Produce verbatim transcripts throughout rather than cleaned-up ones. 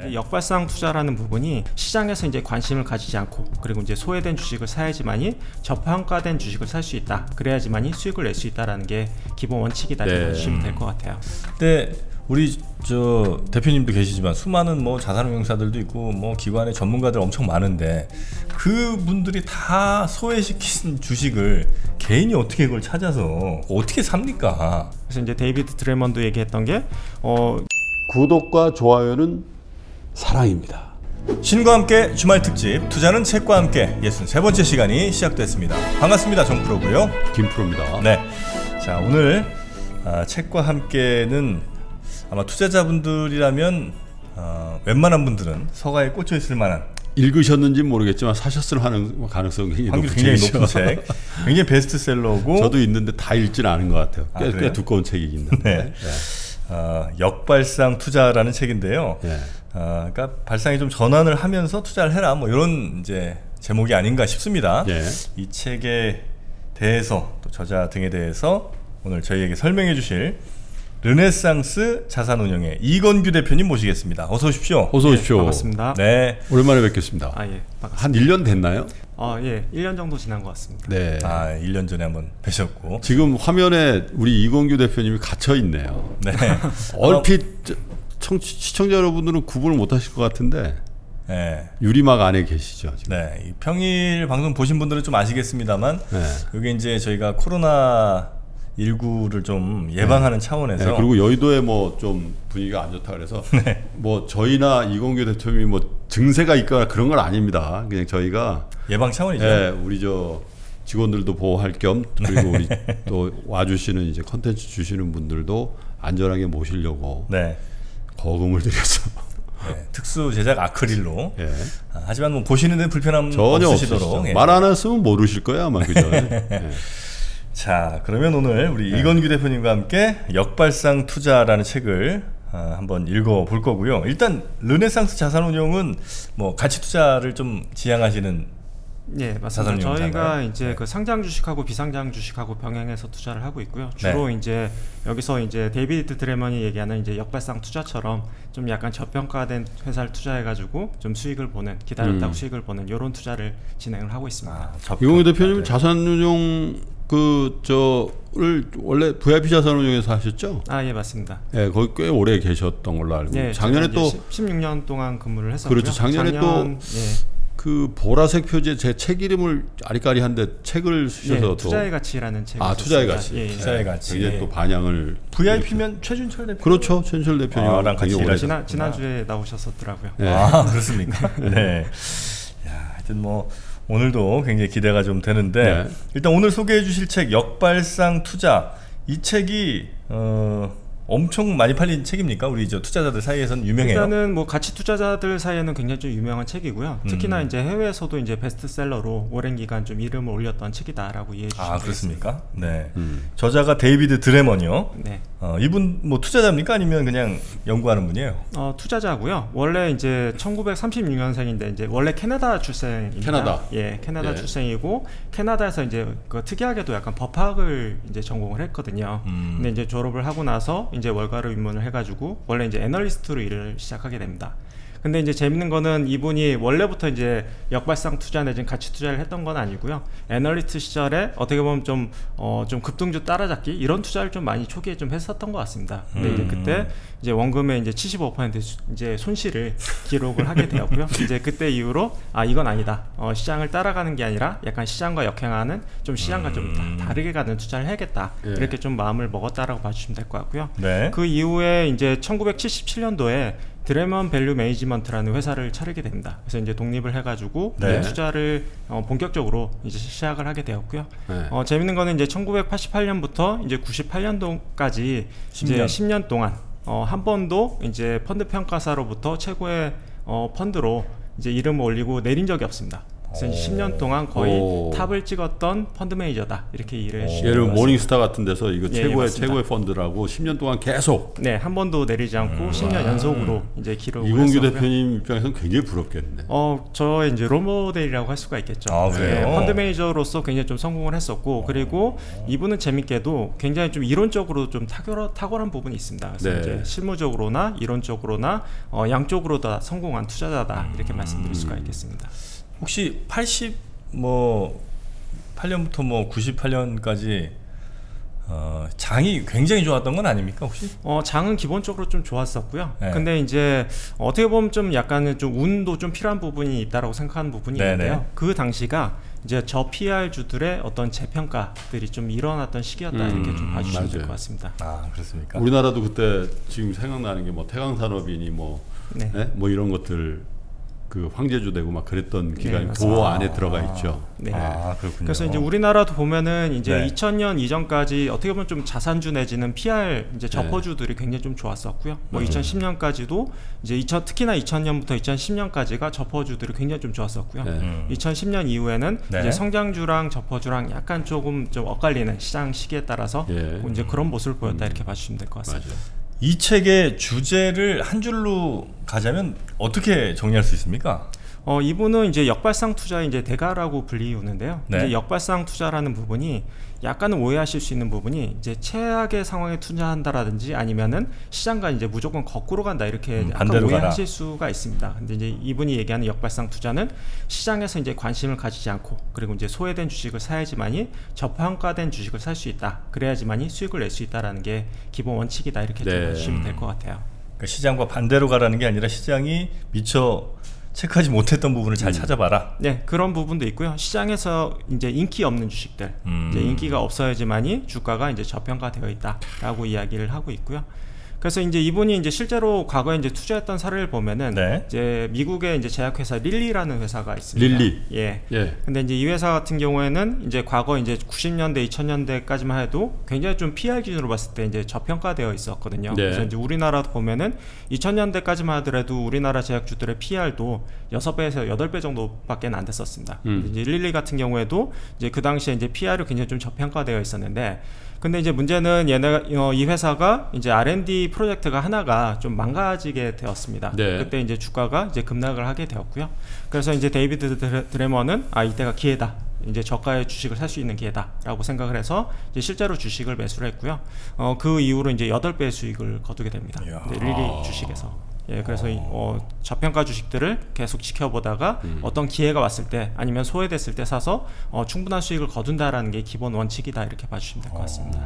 네. 역발상 투자라는 부분이 시장에서 이제 관심을 가지지 않고 그리고 이제 소외된 주식을 사야지만이 저평가된 주식을 살 수 있다. 그래야지만이 수익을 낼 수 있다라는 게 기본 원칙이다. 네. 보시면 될 것 같아요. 네. 우리 저 대표님도 계시지만 수많은 뭐 자산운용사들도 있고 뭐 기관의 전문가들 엄청 많은데 그분들이 다 소외시킨 주식을 개인이 어떻게 그걸 찾아서 어떻게 삽니까? 그래서 이제 데이비드 드레먼도 얘기했던 게 어, 구독과 좋아요는 사랑입니다. 신과 함께 주말 특집 투자는 책과 함께 예순세 번째 시간이 시작됐습니다. 반갑습니다. 정프로고요. 김프로입니다. 네. 자, 오늘 아, 책과 함께는 아마 투자자분들이라면 어, 웬만한 분들은 서가에 꽂혀 있을 만한 읽으셨는지 모르겠지만 사셨을 하는 가능성이 굉장히, 굉장히 높은 책, 굉장히 베스트셀러고 저도 있는데 다 읽지는 않은 것 같아요. 꽤, 아, 꽤 두꺼운 책이 있는데. 네. 네. 어, 역발상 투자라는 책인데요. 네. 어, 그러니까 발상이 좀 전환을 하면서 투자를 해라, 뭐 이런 이제 제목이 아닌가 싶습니다. 네. 이 책에 대해서 또 저자 등에 대해서 오늘 저희에게 설명해주실 르네상스 자산운용의 이건규 대표님 모시겠습니다. 어서 오십시오. 어서 오십시오. 네, 반갑습니다. 네. 오랜만에 뵙겠습니다. 아, 예, 한 일 년 됐나요? 어, 예, 일 년 정도 지난 것 같습니다. 네. 아, 일 년 전에 한번 뵈셨고 지금 화면에 우리 이건규 대표님이 갇혀 있네요. 네. 얼핏 청, 시청자 여러분들은 구분을 못 하실 것 같은데 네. 유리막 안에 계시죠. 지금. 네. 이 평일 방송 보신 분들은 좀 아시겠습니다만 네. 이게 이제 저희가 코로나 일구를 좀 예방하는 네. 차원에서 네, 그리고 여의도에 뭐 좀 분위기가 안 좋다 그래서 네. 뭐 저희나 이건규 대표님이 뭐 증세가 있거나 그런 건 아닙니다. 그냥 저희가 예방 차원이죠. 네, 우리 저 직원들도 보호할 겸 그리고 우리 또 와주시는 이제 컨텐츠 주시는 분들도 안전하게 모시려고 네. 거금을 들여서 네, 특수 제작 아크릴로. 예. 아, 하지만 뭐 보시는 데 불편함 전혀 없으시도록 예. 말 안 했으면 모르실 거예요 아마 그죠? 예. 자, 그러면 오늘 우리 네. 이건규 대표님과 함께 역발상 투자라는 책을 아, 한번 읽어볼 거고요. 일단 르네상스 자산운용은 뭐 가치 투자를 좀 지향하시는 예, 맞습니다. 저희가 자산운용사인가요? 이제 네. 그 상장 주식하고 비상장 주식하고 병행해서 투자를 하고 있고요. 주로 네. 이제 여기서 이제 데이비드 드레먼이 얘기하는 이제 역발상 투자처럼 좀 약간 저평가된 회사를 투자해가지고 좀 수익을 보는 기다렸다고 음. 수익을 보는 이런 투자를 진행을 하고 있습니다. 아, 이건규 대표님 자산운용 그 저를 원래 브이아이피 자산운용에서 하셨죠? 아, 예, 맞습니다. 예, 거기 꽤 오래 계셨던 걸로 알고. 예, 작년에 또 십육 년 동안 근무를 했었고요. 그렇죠. 작년에 작년, 또 예. 그 보라색 표지에 제 책 이름을 아리까리한데 책을 쓰셔서 예, 또 투자의 가치라는 책을 아 투자의 썼습니다. 가치, 예, 예. 투자의 가치. 이제 또 반향을 브이아이피면 최준철 대표. 그렇죠. 최준철 대표님이랑 아, 같이 일하셨- 지난 지난주에 나오셨었더라고요. 네. 아, 그렇습니까? 네. 야, 하여튼 뭐 오늘도 굉장히 기대가 좀 되는데 네. 일단 오늘 소개해 주실 책 역발상 투자, 이 책이 어, 엄청 많이 팔린 책입니까? 우리 저 투자자들 사이에서는 유명해요. 일단은 뭐 가치 투자자들 사이에는 굉장히 좀 유명한 책이고요. 특히나 음. 이제 해외에서도 이제 베스트셀러로 오랜 기간 좀 이름을 올렸던 책이다라고 이해해 주시면 아, 되겠습니다. 그렇습니까? 네. 음. 저자가 데이비드 드레먼이요. 네. 어, 이분 뭐 투자자입니까? 아니면 그냥 연구하는 분이에요? 어, 투자자고요. 원래 이제 천구백삼십육 년생인데 이제 원래 캐나다 출생입니다. 캐나다. 예, 캐나다 예. 출생이고 캐나다에서 이제 그 특이하게도 약간 법학을 이제 전공을 했거든요. 음. 근데 이제 졸업을 하고 나서 이제 월가로 입문을 해가지고 원래 이제 애널리스트로 일을 시작하게 됩니다. 근데 이제 재밌는 거는 이분이 원래부터 이제 역발상 투자 내지는 가치 투자를 했던 건 아니고요. 애널리스트 시절에 어떻게 보면 좀, 어, 좀 급등주 따라잡기 이런 투자를 좀 많이 초기에 좀 했었던 것 같습니다. 근데 음. 이제 그때 이제 원금의 이제 칠십오 퍼센트 이제 손실을 기록을 하게 되었고요. 이제 그때 이후로 아 이건 아니다. 어, 시장을 따라가는 게 아니라 약간 시장과 역행하는 좀 시장과 좀 음. 다, 다르게 가는 투자를 해야겠다. 예. 이렇게 좀 마음을 먹었다라고 봐주시면 될 것 같고요. 네. 그 이후에 이제 천구백칠십칠 년도에 드레먼 밸류 매니지먼트라는 회사를 차리게 됩니다. 그래서 이제 독립을 해가지고 네. 이제 투자를 어, 본격적으로 이제 시작을 하게 되었고요. 네. 어, 재밌는 거는 이제 천구백팔십팔 년부터 이제 구십팔 년도까지 십 년. 이제 십 년 동안 어, 한 번도 이제 펀드 평가사로부터 최고의 어, 펀드로 이제 이름을 올리고 내린 적이 없습니다. 그래서 이제 십 년 동안 거의 오. 탑을 찍었던 펀드 매니저다 이렇게 일을 예를 들면 모닝스타 같은 데서 이거 예, 최고의 맞습니다. 최고의 펀드라고 십 년 동안 계속. 네, 한 번도 내리지 않고 음. 십 년 연속으로 이제 기록을 이공규 했었고요. 대표님 입장에서는 굉장히 부럽겠네. 어, 저의 이제 롤모델이라고 할 수가 있겠죠. 아, 그래요? 네, 펀드 매니저로서 굉장히 좀 성공을 했었고, 그리고 이분은 재밌게도 굉장히 좀 이론적으로 좀 탁월, 탁월한 부분이 있습니다. 그래서 네. 이제 실무적으로나 이론적으로나 어, 양쪽으로 다 성공한 투자자다 이렇게 말씀드릴 수가 있겠습니다. 혹시 팔십 뭐 팔 년부터 뭐 구십팔 년까지 어, 장이 굉장히 좋았던 건 아닙니까 혹시? 어, 장은 기본적으로 좀 좋았었고요. 네. 근데 이제 어떻게 보면 좀 약간은 좀 운도 좀 필요한 부분이 있다라고 생각하는 부분이 네네. 있는데요. 그 당시가 이제 저 피알주들의 어떤 재평가들이 좀 일어났던 시기였다 음, 이렇게 좀 봐주시면 될 맞아요. 것 같습니다. 아 그렇습니까? 우리나라도 그때 지금 생각나는 게 뭐 태강산업이니 뭐, 네. 예? 뭐 이런 것들 그 황제주 되고 막 그랬던 기간이 맞습니다. 도 안에 들어가 있죠. 네. 아 그렇군요. 그래서 이제 우리나라도 보면은 이제 네. 이천 년 이전까지 어떻게 보면 좀 자산주 내지는 피알 이제 저퍼주들이 굉장히 좀 좋았었고요. 뭐 음. 이천십 년까지도 이제 이천 특히나 이천 년부터 이천십 년까지가 저퍼주들이 굉장히 좀 좋았었고요. 네. 음. 이천십 년 이후에는 네. 이제 성장주랑 저퍼주랑 약간 조금 좀 엇갈리는 시장 시기에 따라서 예. 이제 그런 모습을 보였다 이렇게 봐주시면 될 것 같습니다. 맞아요. 이 책의 주제를 한 줄로 가자면 어떻게 정리할 수 있습니까? 어, 이분은 이제 역발상 투자의 이제 대가라고 불리우는데요. 네. 이제 역발상 투자라는 부분이 약간은 오해하실 수 있는 부분이 이제 최악의 상황에 투자한다라든지 아니면은 시장과 이제 무조건 거꾸로 간다 이렇게 음, 약간 반대로 오해하실 가라. 수가 있습니다. 근데 이제 이분이 얘기하는 역발상 투자는 시장에서 이제 관심을 가지지 않고 그리고 이제 소외된 주식을 사야지만이 저평가된 주식을 살 수 있다. 그래야지만이 수익을 낼 수 있다라는 게 기본 원칙이다 이렇게 네. 좀 봐주시면 될 것 같아요. 그러니까 시장과 반대로 가라는 게 아니라 시장이 미처 체크하지 못했던 부분을 잘 찾아봐라. 네, 그런 부분도 있고요. 시장에서 이제 인기 없는 주식들, 음. 이제 인기가 없어야지만이 주가가 이제 저평가되어 있다라고 이야기를 하고 있고요. 그래서 이제 이분이 이제 실제로 과거에 이제 투자했던 사례를 보면은 네. 이제 미국의 이제 제약회사 릴리라는 회사가 있습니다. 릴리. 예. 예. 근데 이제 이 회사 같은 경우에는 이제 과거 이제 구십 년대, 이천 년대까지만 해도 굉장히 좀 피알 기준으로 봤을 때 이제 저평가되어 있었거든요. 네. 그래서 이제 우리나라도 보면은 이천 년대까지만 하더라도 우리나라 제약주들의 피알도 여섯 배에서 여덟 배 정도밖에 안 됐었습니다. 음. 근데 이제 릴리 같은 경우에도 이제 그 당시에 이제 피알이 굉장히 좀 저평가되어 있었는데 근데 이제 문제는 얘네 어, 이 회사가 이제 알 앤 디 프로젝트가 하나가 좀 망가지게 되었습니다. 네. 그때 이제 주가가 이제 급락을 하게 되었고요. 그래서 이제 데이비드 드레, 드레머는 아 이때가 기회다. 이제 저가의 주식을 살 수 있는 기회다라고 생각을 해서 이제 실제로 주식을 매수를 했고요. 어, 그 이후로 이제 여덟 배의 수익을 거두게 됩니다. 이야. 네, 릴리 주식에서. 예, 그래서 이, 어, 저평가 주식들을 계속 지켜보다가 음. 어떤 기회가 왔을 때 아니면 소외됐을 때 사서 어, 충분한 수익을 거둔다라는 게 기본 원칙이다 이렇게 봐주시면 될 것 같습니다.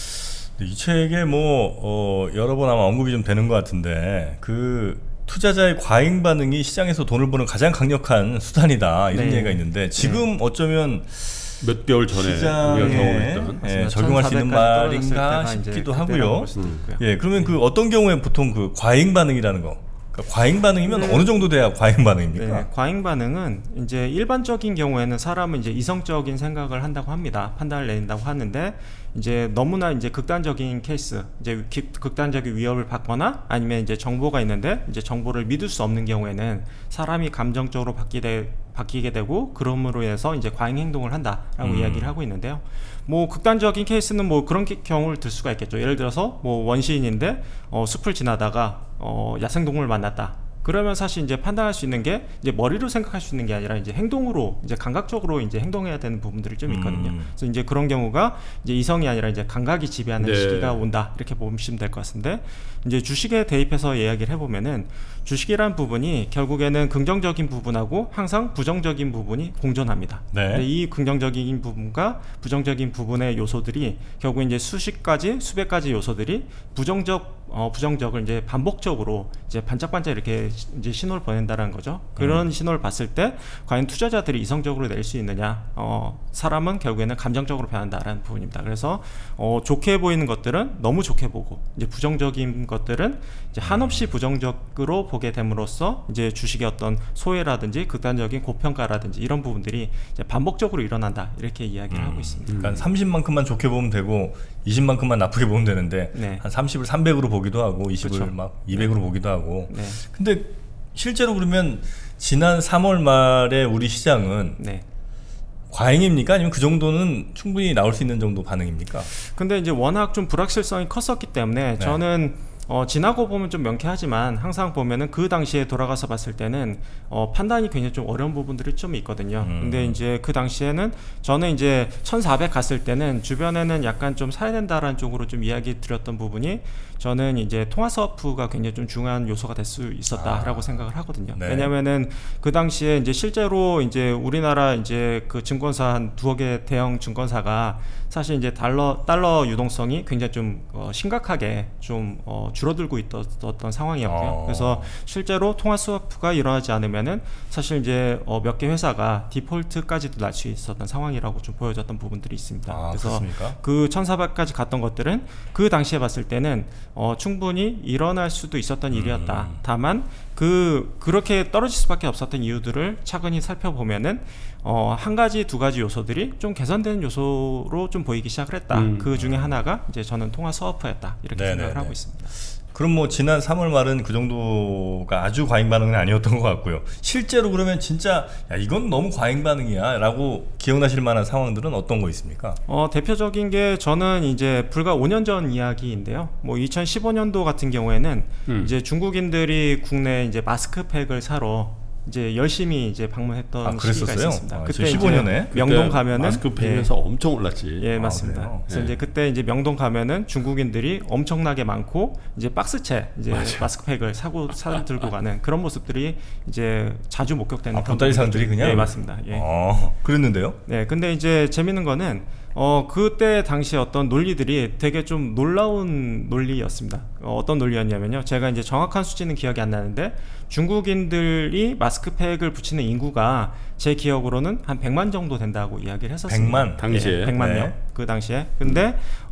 이 책에 뭐 어, 여러 번 아마 언급이 좀 되는 것 같은데 그 투자자의 과잉 반응이 시장에서 돈을 버는 가장 강력한 수단이다 이런 네. 얘기가 있는데 지금 어쩌면 몇 개월 전에 우리가 시장에 경험했던. 예, 적용할 수 있는 말인가 싶기도 하고요. 음. 예, 그러면 그 어떤 경우에 보통 그 과잉 반응이라는 거, 그러니까 과잉 반응이면 어느 정도 돼야 과잉 반응입니까? 네, 과잉 반응은 이제 일반적인 경우에는 사람은 이제 이성적인 생각을 한다고 합니다. 판단을 내린다고 하는데 이제 너무나 이제 극단적인 케이스, 이제 기, 극단적인 위협을 받거나 아니면 이제 정보가 있는데 이제 정보를 믿을 수 없는 경우에는 사람이 감정적으로 바뀌게 바뀌게 되고 그럼으로 해서 이제 과잉 행동을 한다라고 음. 이야기를 하고 있는데요. 뭐 극단적인 케이스는 뭐 그런 게- 경우를 들 수가 있겠죠. 예를 들어서 뭐 원시인인데 어, 숲을 지나다가 어, 야생동물을 만났다. 그러면 사실 이제 판단할 수 있는 게 이제 머리로 생각할 수 있는 게 아니라 이제 행동으로 이제 감각적으로 이제 행동해야 되는 부분들이 좀 있거든요. 음. 그래서 이제 그런 경우가 이제 이성이 아니라 이제 감각이 지배하는 네. 시기가 온다 이렇게 보시면 될 것 같은데 이제 주식에 대입해서 이야기를 해보면은 주식이란 부분이 결국에는 긍정적인 부분하고 항상 부정적인 부분이 공존합니다. 네. 근데 이 긍정적인 부분과 부정적인 부분의 요소들이 결국 이제 수십 가지, 수백 가지 요소들이 부정적, 어, 부정적을 이제 반복적으로 이제 반짝반짝 이렇게 시- 이제 신호를 보낸다는 거죠. 그런 음. 신호를 봤을 때 과연 투자자들이 이성적으로 낼 수 있느냐? 어, 사람은 결국에는 감정적으로 변한다라는 부분입니다. 그래서 어, 좋게 보이는 것들은 너무 좋게 보고 이제 부정적인 것들은 이제 한없이 부정적으로 보게 됨으로써 이제 주식의 어떤 소외라든지 극단적인 고평가라든지 이런 부분들이 이제 반복적으로 일어난다 이렇게 이야기를 하고 있습니다. 그러니까 삼십만큼만 좋게 보면 되고 이십만큼만 나쁘게 보면 되는데 네. 한 삼십을 삼백으로 보기도 하고 이십을 그렇죠. 막 이백으로 보기도 하고 네. 근데 실제로 그러면 지난 삼월 말에 우리 시장은 네. 과잉입니까? 아니면 그 정도는 충분히 나올 수 있는 정도 반응입니까? 근데 이제 워낙 좀 불확실성이 컸었기 때문에 네. 저는 어, 지나고 보면 좀 명쾌하지만 항상 보면은 그 당시에 돌아가서 봤을 때는 어, 판단이 굉장히 좀 어려운 부분들이 좀 있거든요. 음. 근데 이제 그 당시에는 저는 이제 천사백 갔을 때는 주변에는 약간 좀 사야 된다라는 쪽으로 좀 이야기 드렸던 부분이 저는 이제 통화 스와프가 굉장히 좀 중요한 요소가 될 수 있었다라고 아. 생각을 하거든요. 네. 왜냐면은 그 당시에 이제 실제로 이제 우리나라 이제 그 증권사 한 두어 개 대형 증권사가 사실 이제 달러 달러 유동성이 굉장히 좀 어, 심각하게 좀 어, 줄어들고 있었던 상황이었고요. 어. 그래서 실제로 통화 스와프가 일어나지 않으면은 사실 이제 어, 몇 개 회사가 디폴트까지도 날 수 있었던 상황이라고 좀 보여졌던 부분들이 있습니다. 아, 그래서 그렇습니까? 그 천사백까지 갔던 것들은 그 당시에 봤을 때는 어, 충분히 일어날 수도 있었던 일이었다. 음. 다만 그 그렇게 떨어질 수밖에 없었던 이유들을 차근히 살펴보면은 어, 한 가지 두 가지 요소들이 좀 개선되는 요소로 좀 보이기 시작을 했다. 음. 그 중에 하나가 이제 저는 통화 스와프였다 이렇게 네네네. 생각을 하고 있습니다. 그럼 뭐 지난 삼월 말은 그 정도가 아주 과잉 반응은 아니었던 것 같고요. 실제로 그러면 진짜 야 이건 너무 과잉 반응이야 라고 기억나실 만한 상황들은 어떤 거 있습니까? 어, 대표적인 게 저는 이제 불과 오 년 전 이야기인데요. 뭐 이천십오 년도 같은 경우에는 음. 이제 중국인들이 국내 이제 마스크팩을 사러 이제 열심히 이제 방문했던 아, 시기가 그랬었어요? 있었습니다. 아, 그때 십오 년에? 이제 명동 가면은 마스크팩에서 엄청 올랐지. 예, 아, 맞습니다. 그래요? 그래서 네. 이제 그때 이제 명동 가면은 중국인들이 엄청나게 많고 이제 박스채 이제 맞아. 마스크팩을 사고 사 들고 가는 그런 모습들이 이제 자주 목격되는 아, 그런 보따리 부분들이- 사람들이 그냥? 예, 맞습니다. 예. 어, 그랬는데요? 네, 근데 이제 재밌는 거는 어 그때 당시 어떤 논리들이 되게 좀 놀라운 논리였습니다. 어, 어떤 논리였냐면요. 제가 이제 정확한 수치는 기억이 안 나는데 중국인들이 마스크팩을 붙이는 인구가 제 기억으로는 한 백만 정도 된다고 이야기를 했었습니다. 백만? 당시에. 예, 백만 네. 명. 그 당시에. 근데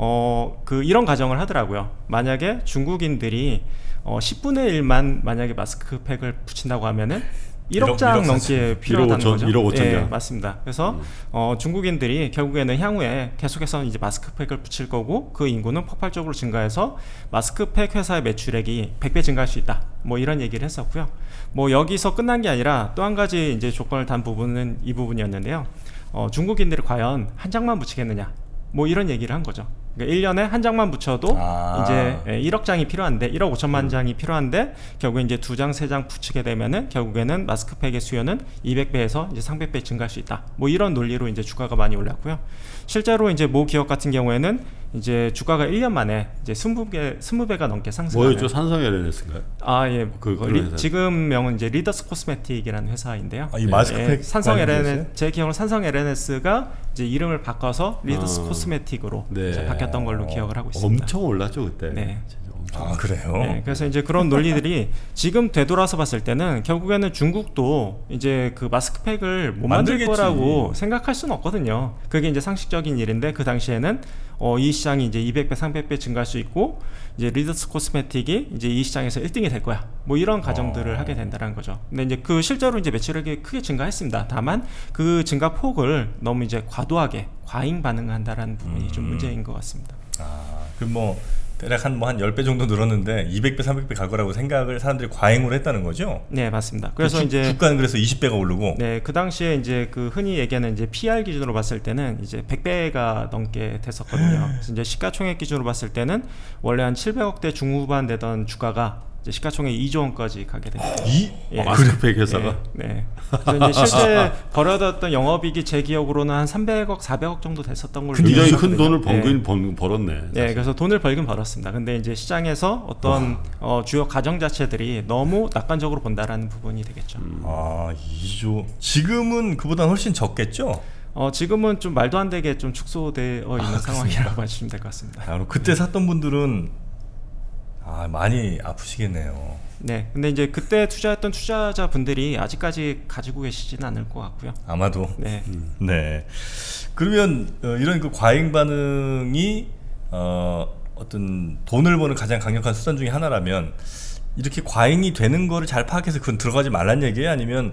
어 그 이런 가정을 하더라고요. 만약에 중국인들이 어 십분의 일만 만약에 마스크팩을 붙인다고 하면은 일억 장 일억 넘게 필요하다는 일억 오천, 거죠. 일억 오천 예, 장. 맞습니다. 그래서 음. 어, 중국인들이 결국에는 향후에 계속해서 이제 마스크팩을 붙일 거고 그 인구는 폭발적으로 증가해서 마스크팩 회사의 매출액이 백 배 증가할 수 있다. 뭐 이런 얘기를 했었고요. 뭐 여기서 끝난 게 아니라 또 한 가지 이제 조건을 단 부분은 이 부분이었는데요. 어, 중국인들이 과연 한 장만 붙이겠느냐? 뭐 이런 얘기를 한 거죠. 그러니까 일 년에 한 장만 붙여도 아. 이제 예, 일억 장이 필요한데 일억 오천만 장이 필요한데 결국에 이제 두 장, 세 장 붙이게 되면은 결국에는 마스크팩의 수요는 이백 배에서 이제 삼백 배 증가할 수 있다. 뭐 이런 논리로 이제 주가가 많이 올랐고요. 실제로 이제 모 기업 같은 경우에는 이제 주가가 일 년 만에 이제 스무 배, 스무 배가 넘게 상승하는. 뭐였죠? 삼성 엘엔에스인가요? 아, 예. 그- 그, 그런 리, 회사. 지금명은 이제 리더스 코스메틱이라는 회사인데요. 아, 이 마스크팩 예, 산성 관련돼서요? 엘엔에스, 제 기억으로 산성 엘엔에스가 이제 이름을 바꿔서 리더스 아. 코스메틱으로 네. 이제 바뀌었던 걸로 기억을 하고 있습니다. 엄청 올랐죠 그때. 네. 진짜 엄청. 아, 그래요? 네, 그래서 이제 그런 논리들이 지금 되돌아서 봤을 때는 결국에는 중국도 이제 그 마스크팩을 못 만들 만들겠지. 거라고 생각할 수는 없거든요. 그게 이제 상식적인 일인데 그 당시에는 어, 이 시장이 이제 이백 배, 삼백 배 증가할 수 있고 이제 리더스 코스메틱이 이제 이 시장에서 일 등이 될 거야. 뭐 이런 가정들을 어. 하게 된다는 거죠. 근데 이제 그 실제로 이제 매출액이 크게 증가했습니다. 다만 그 증가 폭을 너무 이제 과도하게 과잉 반응한다라는 부분이 좀 음. 문제인 것 같습니다. 아, 그럼 뭐 대략 한 뭐 한 십 배 정도 늘었는데 이백 배, 삼백 배 갈 거라고 생각을 사람들이 과잉으로 했다는 거죠? 네, 맞습니다. 그래서 주, 이제 주가는 그래서 이십 배가 오르고. 네, 그 당시에 이제 그 흔히 얘기하는 이제 피알 기준으로 봤을 때는 이제 백 배가 넘게 됐었거든요. 그래서 이제 시가총액 기준으로 봤을 때는 원래 한 칠백억 대 중후반 되던 주가가 이제 시가총액 이조 원까지 가게 됩니다. 이? 예. 어, 마스크팩 회사가. 네. 네. 그래서 이제 실제 벌어졌던 영업이익이 제 기억으로는 한 삼백억, 사백억 정도 됐었던 걸로 굉장히 기억이 큰 나거든요. 돈을 번, 네. 번, 벌었네. 네, 사실. 그래서 돈을 벌긴 벌었습니다. 근데 이제 시장에서 어떤 어, 주요 가정 자체들이 너무 낙관적으로 본다라는 부분이 되겠죠. 음. 아, 이조. 지금은 그보다 훨씬 적겠죠? 어, 지금은 좀 말도 안 되게 좀 축소되어 있는 상황이라고 하시면 될 것 같습니다. 아, 그럼 그때 샀던 분들은 아, 많이 아프시겠네요. 네, 근데 이제 그때 투자했던 투자자분들이 아직까지 가지고 계시지는 않을 것 같고요. 아마도. 네, 네. 그러면 어, 이런 그 과잉 반응이 어, 어떤 돈을 버는 가장 강력한 수단 중에 하나라면 이렇게 과잉이 되는 거를 잘 파악해서 그건 들어가지 말란 얘기예요? 아니면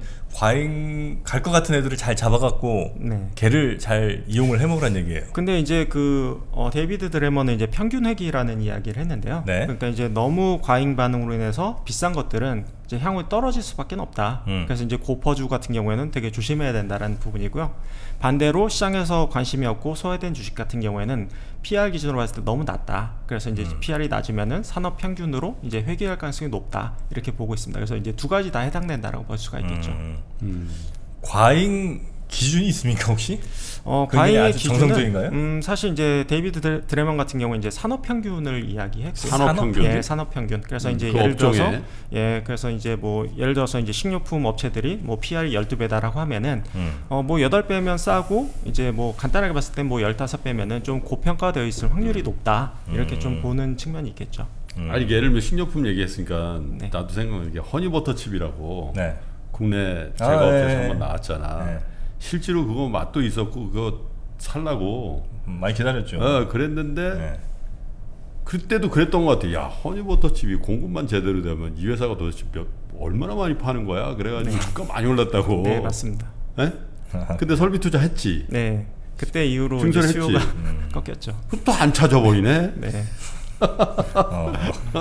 과잉 갈 것 같은 애들을 잘 잡아갖고 네. 걔를 잘 이용을 해먹으란 얘기예요? 근데 이제 그 어, 데이비드 드레머는 이제 평균 회귀라는 이야기를 했는데요. 네. 그러니까 이제 너무 과잉 반응으로 인해서 비싼 것들은 이제 향후에 떨어질 수밖에 없다. 음. 그래서 이제 고퍼주 같은 경우에는 되게 조심해야 된다라는 부분이고요. 반대로 시장에서 관심이 없고 소외된 주식 같은 경우에는 피알 기준으로 봤을 때 너무 낮다. 그래서 이제 음. 피알이 낮으면은 산업 평균으로 이제 회귀할 가능성이 높다. 이렇게 보고 있습니다. 그래서 이제 두 가지 다 해당된다라고 볼 수가 있겠죠. 음. 음. 과잉 기준이 있습니까 혹시? 어, 굉장히 과잉의 아주 기준은 정성적인가요? 음, 사실 이제 데이비드 드레- 드레먼 같은 경우 이제 산업 평균을 이야기했고 산업 평균? 예, 산업 평균. 그래서 음, 이제 그 예를 업종에. 들어서 예, 그래서 이제 뭐 예를 들어서 이제 식료품 업체들이 뭐 피알이 십이 배다라고 하면은 음. 어, 뭐 여덟 배면 싸고 이제 뭐 간단하게 봤을 때 뭐 십오 배면은 좀 고평가되어 있을 확률이 높다. 이렇게 음. 좀 보는 측면이 있겠죠. 음. 아니 예를 들면 식료품 얘기했으니까 네. 나도 생각나는 게 허니버터칩이라고 네. 국내 아, 제과업체에서 네. 한번 나왔잖아. 네. 실제로 그거 맛도 있었고 그거 살라고 음, 많이 기다렸죠. 어, 그랬는데 네. 그때도 그랬던 것 같아. 야 허니버터칩이 공급만 제대로 되면 이 회사가 도대체 몇, 얼마나 많이 파는 거야? 그래가지고 주가 많이 올랐다고. 네, 맞습니다. 에? 근데 설비 투자했지. 네. 그때 이후로 이제 증설했지. 수요가 음. 꺾였죠. 또 안 찾아버리네. 네. 어.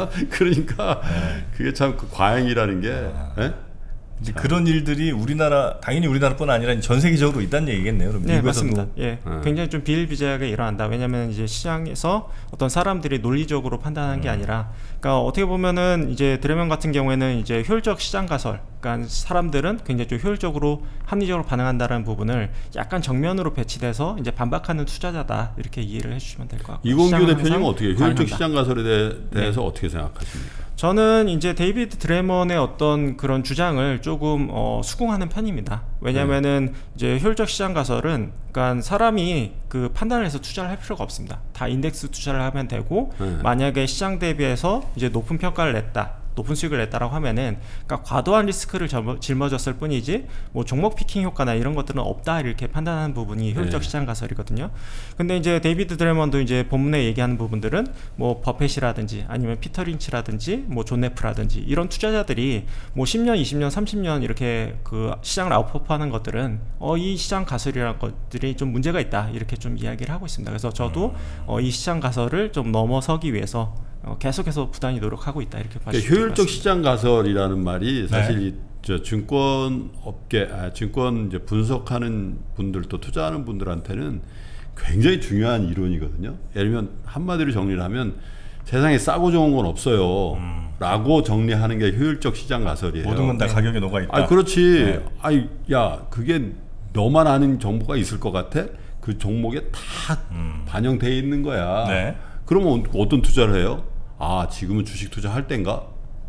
그러니까 그게 참 그 과잉이라는 게 에? 이제 그런 일들이 우리나라 당연히 우리나라뿐 아니라 전 세계적으로 있다는 얘기겠네요. 그럼 네, 미국에서도 맞습니다. 예, 네. 굉장히 좀 비일비재하게 일어난다. 왜냐하면 이제 시장에서 어떤 사람들이 논리적으로 판단하는 게 아니라, 그러니까 어떻게 보면은 이제 드레먼 같은 경우에는 이제 효율적 시장 가설, 그러니까 사람들은 굉장히 좀 효율적으로 합리적으로 반응한다는 부분을 약간 정면으로 배치돼서 이제 반박하는 투자자다 이렇게 이해를 해주시면 될 것 같고요. 이공규 시장은 대표님은 항상 어떻게 과잉한다. 효율적 시장 가설에 대, 대해서 어떻게 생각하십니까? 저는 이제 데이비드 드레먼의 어떤 그런 주장을 조금 어, 수긍하는 편입니다. 왜냐하면은 이제 효율적 시장 가설은 그러니까 사람이 그 판단을 해서 투자를 할 필요가 없습니다. 다 인덱스 투자를 하면 되고 네. 만약에 시장 대비해서 이제 높은 평가를 냈다. 높은 수익을 냈다라고 하면은 그러니까 과도한 리스크를 짊어- 짊어졌을 뿐이지 뭐 종목 피킹 효과나 이런 것들은 없다 이렇게 판단하는 부분이 효율적 네. 시장 가설이거든요. 근데 이제 데이비드 드레먼도 이제 본문에 얘기하는 부분들은 뭐 버펫이라든지 아니면 피터 린치라든지 뭐 존 네프라든지 이런 투자자들이 뭐 십 년, 이십 년, 삼십 년 이렇게 그 시장을 아웃퍼포하는 것들은 어, 이 시장 가설이라는 것들이 좀 문제가 있다 이렇게 좀 이야기를 하고 있습니다. 그래서 저도 어, 이 시장 가설을 좀 넘어서기 위해서 어, 계속해서 부단히 노력하고 있다 이렇게 그러니까 봐주시면 될 것 효율적 같습니다. 시장 가설이라는 말이 사실 네. 이 저 증권 업계, 아, 증권 이제 분석하는 분들 또 투자하는 분들한테는 굉장히 중요한 이론이거든요. 예를 들면 한마디로 정리를 하면 세상에 싸고 좋은 건 없어요. 음. 라고 정리하는 게 효율적 시장 가설이에요. 모든 건 다 가격에 녹아 있다. 아, 그렇지. 네. 아이, 야, 그게 너만 아는 정보가 있을 것 같아? 그 종목에 다 음. 반영돼 있는 거야. 네. 그러면 어떤 투자를 해요? 아, 지금은 주식 투자할 때인가?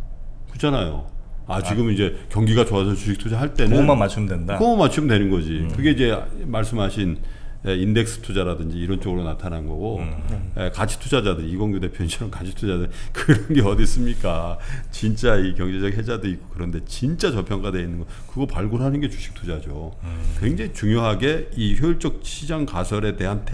그렇잖아요. 아, 지금은 아, 이제 경기가 좋아서 주식 투자할 때는 그것만 맞추면 된다. 그것만 맞추면 되는 거지. 음. 그게 이제 말씀하신 인덱스 투자라든지 이런 쪽으로 나타난 거고 음. 에, 가치 투자자들 이공규 대표님처럼 가치 투자자들 그런 게 어디 있습니까? 진짜 이 경제적 해자도 있고 그런데 진짜 저평가되어 있는 거 그거 발굴하는 게 주식 투자죠. 음. 굉장히 중요하게 이 효율적 시장 가설에 대한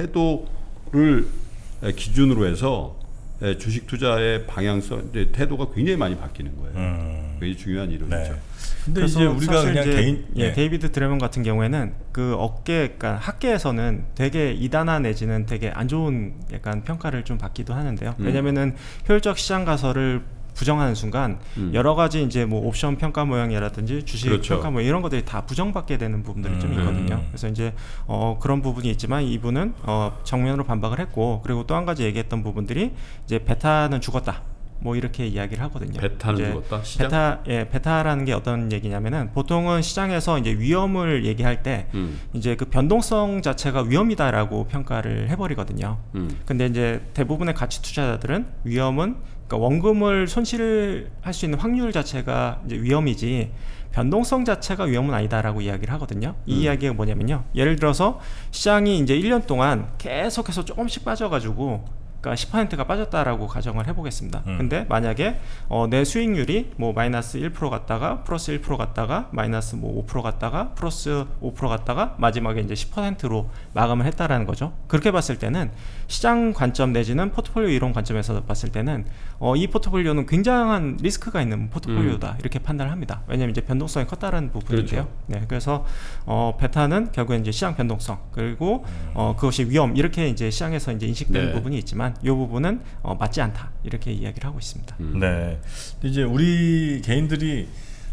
태도를 에, 기준으로 해서 에, 주식 투자의 방향성 이제 태도가 굉장히 많이 바뀌는 거예요. 음. 굉장히 중요한 이론이죠. 네. 근데 이제 우리가 그냥 이제 개인 예, 예. 데이비드 드레먼 같은 경우에는 그 업계, 그러니까 학계에서는 되게 이단화 내지는 되게 안 좋은 약간 평가를 좀 받기도 하는데요. 음. 왜냐면은 효율적 시장 가설을 부정하는 순간 음. 여러 가지 이제 뭐 옵션 평가 모형이라든지 주식 그렇죠. 평가 모형 이런 것들이 다 부정받게 되는 부분들이 음. 좀 있거든요. 그래서 이제 어 그런 부분이 있지만 이분은 어 정면으로 반박을 했고 그리고 또 한 가지 얘기했던 부분들이 이제 베타는 죽었다. 뭐 이렇게 이야기를 하거든요. 베타는 이제 죽었다? 시장? 베타, 예, 베타라는 게 어떤 얘기냐면은 보통은 시장에서 이제 위험을 얘기할 때 음. 이제 그 변동성 자체가 위험이다라고 평가를 해버리거든요. 음. 근데 이제 대부분의 가치 투자자들은 위험은 그러니까 원금을 손실할 수 있는 확률 자체가 이제 위험이지 변동성 자체가 위험은 아니다라고 이야기를 하거든요. 이 음. 이야기가 뭐냐면요. 예를 들어서 시장이 이제 일 년 동안 계속해서 조금씩 빠져가지고 그러니까 십 퍼센트가 빠졌다라고 가정을 해보겠습니다. 음. 근데 만약에 어, 내 수익률이 뭐 마이너스 일 퍼센트 갔다가 플러스 일 퍼센트 갔다가 마이너스 뭐 오 퍼센트 갔다가 플러스 오 퍼센트 갔다가 마지막에 이제 십 퍼센트로 마감을 했다라는 거죠. 그렇게 봤을 때는 시장 관점 내지는 포트폴리오 이론 관점에서 봤을 때는 어, 이 포트폴리오는 굉장한 리스크가 있는 포트폴리오다 음. 이렇게 판단을 합니다. 왜냐하면 이제 변동성이 컸다는 부분인데요. 그렇죠. 네, 그래서 어, 베타는 결국엔 이제 시장 변동성 그리고 어, 그것이 위험 이렇게 이제 시장에서 이제 인식되는 네. 부분이 있지만 이 부분은 어, 맞지 않다 이렇게 이야기를 하고 있습니다. 음. 네. 근데 이제 우리 개인들이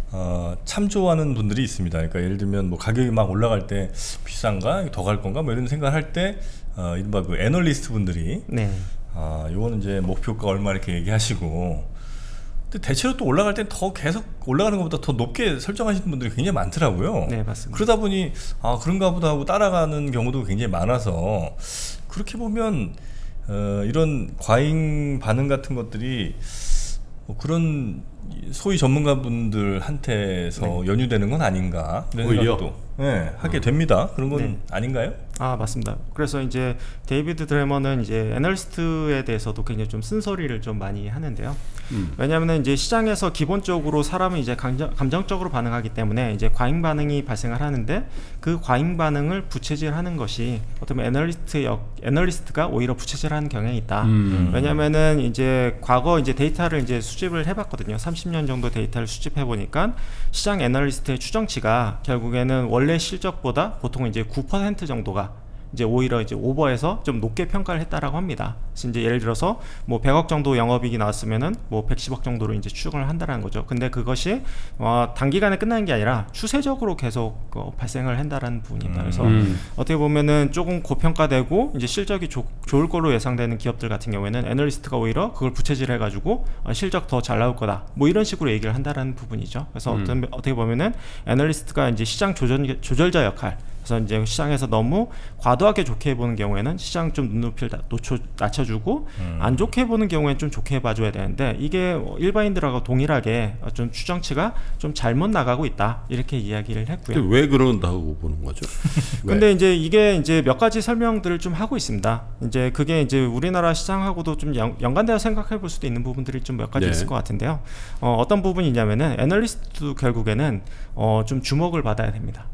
어, 참조하는 분들이 있습니다. 그러니까 예를 들면 뭐 가격이 막 올라갈 때 비싼가 더 갈 건가 뭐 이런 생각을 할 때 어, 이른바 그 애널리스트 분들이 네. 아, 요거는 이제 목표가 얼마 이렇게 얘기하시고, 근데 대체로 또 올라갈 땐 더 계속 올라가는 것보다 더 높게 설정하시는 분들이 굉장히 많더라고요. 네, 맞습니다. 그러다 보니 아 그런가 보다 하고 따라가는 경우도 굉장히 많아서, 그렇게 보면 어, 이런 과잉 반응 같은 것들이 뭐 그런 소위 전문가분들한테서 네. 연유되는 건 아닌가 이런 오히려? 생각도 네, 하게 됩니다. 그런 건 네. 아닌가요? 아, 맞습니다. 그래서 이제 데이비드 드래머는 이제 애널리스트에 대해서도 굉장히 좀 쓴소리를 좀 많이 하는데요. 음. 왜냐하면 이제 시장에서 기본적으로 사람은 이제 감정, 감정적으로 반응하기 때문에 이제 과잉 반응이 발생을 하는데, 그 과잉 반응을 부채질하는 것이 어떤 애널리스트의 역, 애널리스트가 오히려 부채질하는 경향이 있다. 음. 왜냐하면은 이제 과거 이제 데이터를 이제 수집을 해봤거든요. 삼십 년 정도 데이터를 수집해 보니까 시장 애널리스트의 추정치가 결국에는 원래 실적보다 보통 이제 구 퍼센트 정도가 이제 오히려 이제 오버해서 좀 높게 평가를 했다라고 합니다. 그래서 이제 예를 들어서 뭐 백억 정도 영업이익이 나왔으면은 뭐 백십억 정도로 이제 추정을 한다라는 거죠. 근데 그것이 어 단기간에 끝나는 게 아니라 추세적으로 계속 어 발생을 한다라는 부분입니다. 그래서 음. 어떻게 보면은 조금 고평가되고 이제 실적이 조, 좋을 걸로 예상되는 기업들 같은 경우에는 애널리스트가 오히려 그걸 부채질해 가지고 어 실적 더 잘 나올 거다, 뭐 이런 식으로 얘기를 한다라는 부분이죠. 그래서 음. 어떤 어떻게 보면은 애널리스트가 이제 시장 조절, 조절자 역할, 그래서 이제 시장에서 너무 과도하게 좋게 보는 경우에는 시장 좀 눈높이를 낮춰, 낮춰주고 음. 안 좋게 보는 경우에는 좀 좋게 봐줘야 되는데, 이게 일반인들하고 동일하게 좀 추정치가 좀 잘못 나가고 있다, 이렇게 이야기를 했고요. 근데 왜 그런다고 보는 거죠? 근데 이제 이게 이제 몇 가지 설명들을 좀 하고 있습니다. 이제 그게 이제 우리나라 시장하고도 좀 연, 연관되어 생각해 볼 수도 있는 부분들이 좀 몇 가지 네. 있을 것 같은데요. 어, 어떤 부분이냐면은 애널리스트도 결국에는 어, 좀 주목을 받아야 됩니다.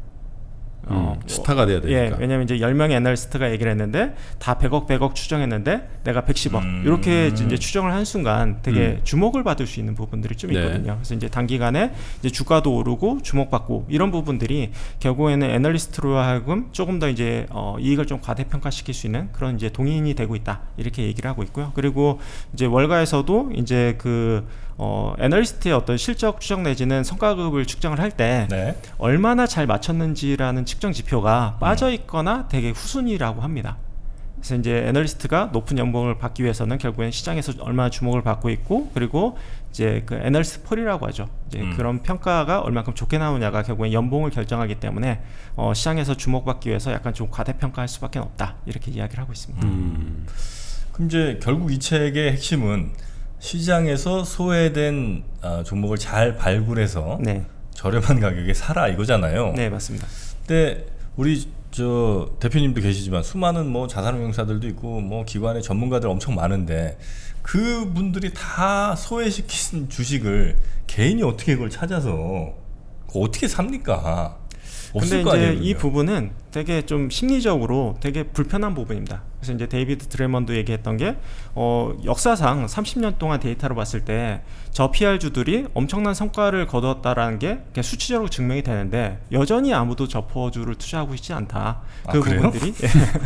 어, 음, 스타가 돼야 되니까. 예, 왜냐면 이제 열 명의 애널리스트가 얘기를 했는데 다 백억 백억 추정했는데 내가 백십억 음. 이렇게 이제 추정을 한 순간 되게 음. 주목을 받을 수 있는 부분들이 좀 있거든요. 네. 그래서 이제 단기간에 이제 주가도 오르고 주목받고 이런 부분들이 결국에는 애널리스트로 하여금 조금 더 이제 어, 이익을 좀 과대평가시킬 수 있는 그런 이제 동인이 되고 있다, 이렇게 얘기를 하고 있고요. 그리고 이제 월가에서도 이제 그 어, 애널리스트의 어떤 실적 추정 내지는 성과급을 측정을 할 때 네. 얼마나 잘 맞췄는지라는 측정 지표가 빠져 있거나 되게 후순위라고 합니다. 그래서 이제 애널리스트가 높은 연봉을 받기 위해서는 결국엔 시장에서 얼마나 주목을 받고 있고, 그리고 이제 그 애널리스트 폴이라고 하죠. 이제 음. 그런 평가가 얼마큼 좋게 나오냐가 결국엔 연봉을 결정하기 때문에 어, 시장에서 주목받기 위해서 약간 좀 과대평가할 수밖에 없다, 이렇게 이야기를 하고 있습니다. 음. 그럼 이제 결국 이 책의 핵심은 시장에서 소외된 어, 종목을 잘 발굴해서 네. 저렴한 가격에 사라, 이거잖아요. 네, 맞습니다. 근데 우리 저 대표님도 계시지만 수많은 뭐 자산운용사들도 있고 뭐 기관의 전문가들 엄청 많은데, 그분들이 다 소외시킨 주식을 개인이 어떻게 그걸 찾아서 어떻게 삽니까? 근데 이제 아니에요, 이 부분은 되게 좀 심리적으로 되게 불편한 부분입니다. 그래서 이제 데이비드 드래먼도 얘기했던 게 어, 역사상 삼십 년 동안 데이터로 봤을 때 저 피알주들이 엄청난 성과를 거두었다라는 게 수치적으로 증명이 되는데 여전히 아무도 저 퍼주를 투자하고 있지 않다. 그 아, 부분들이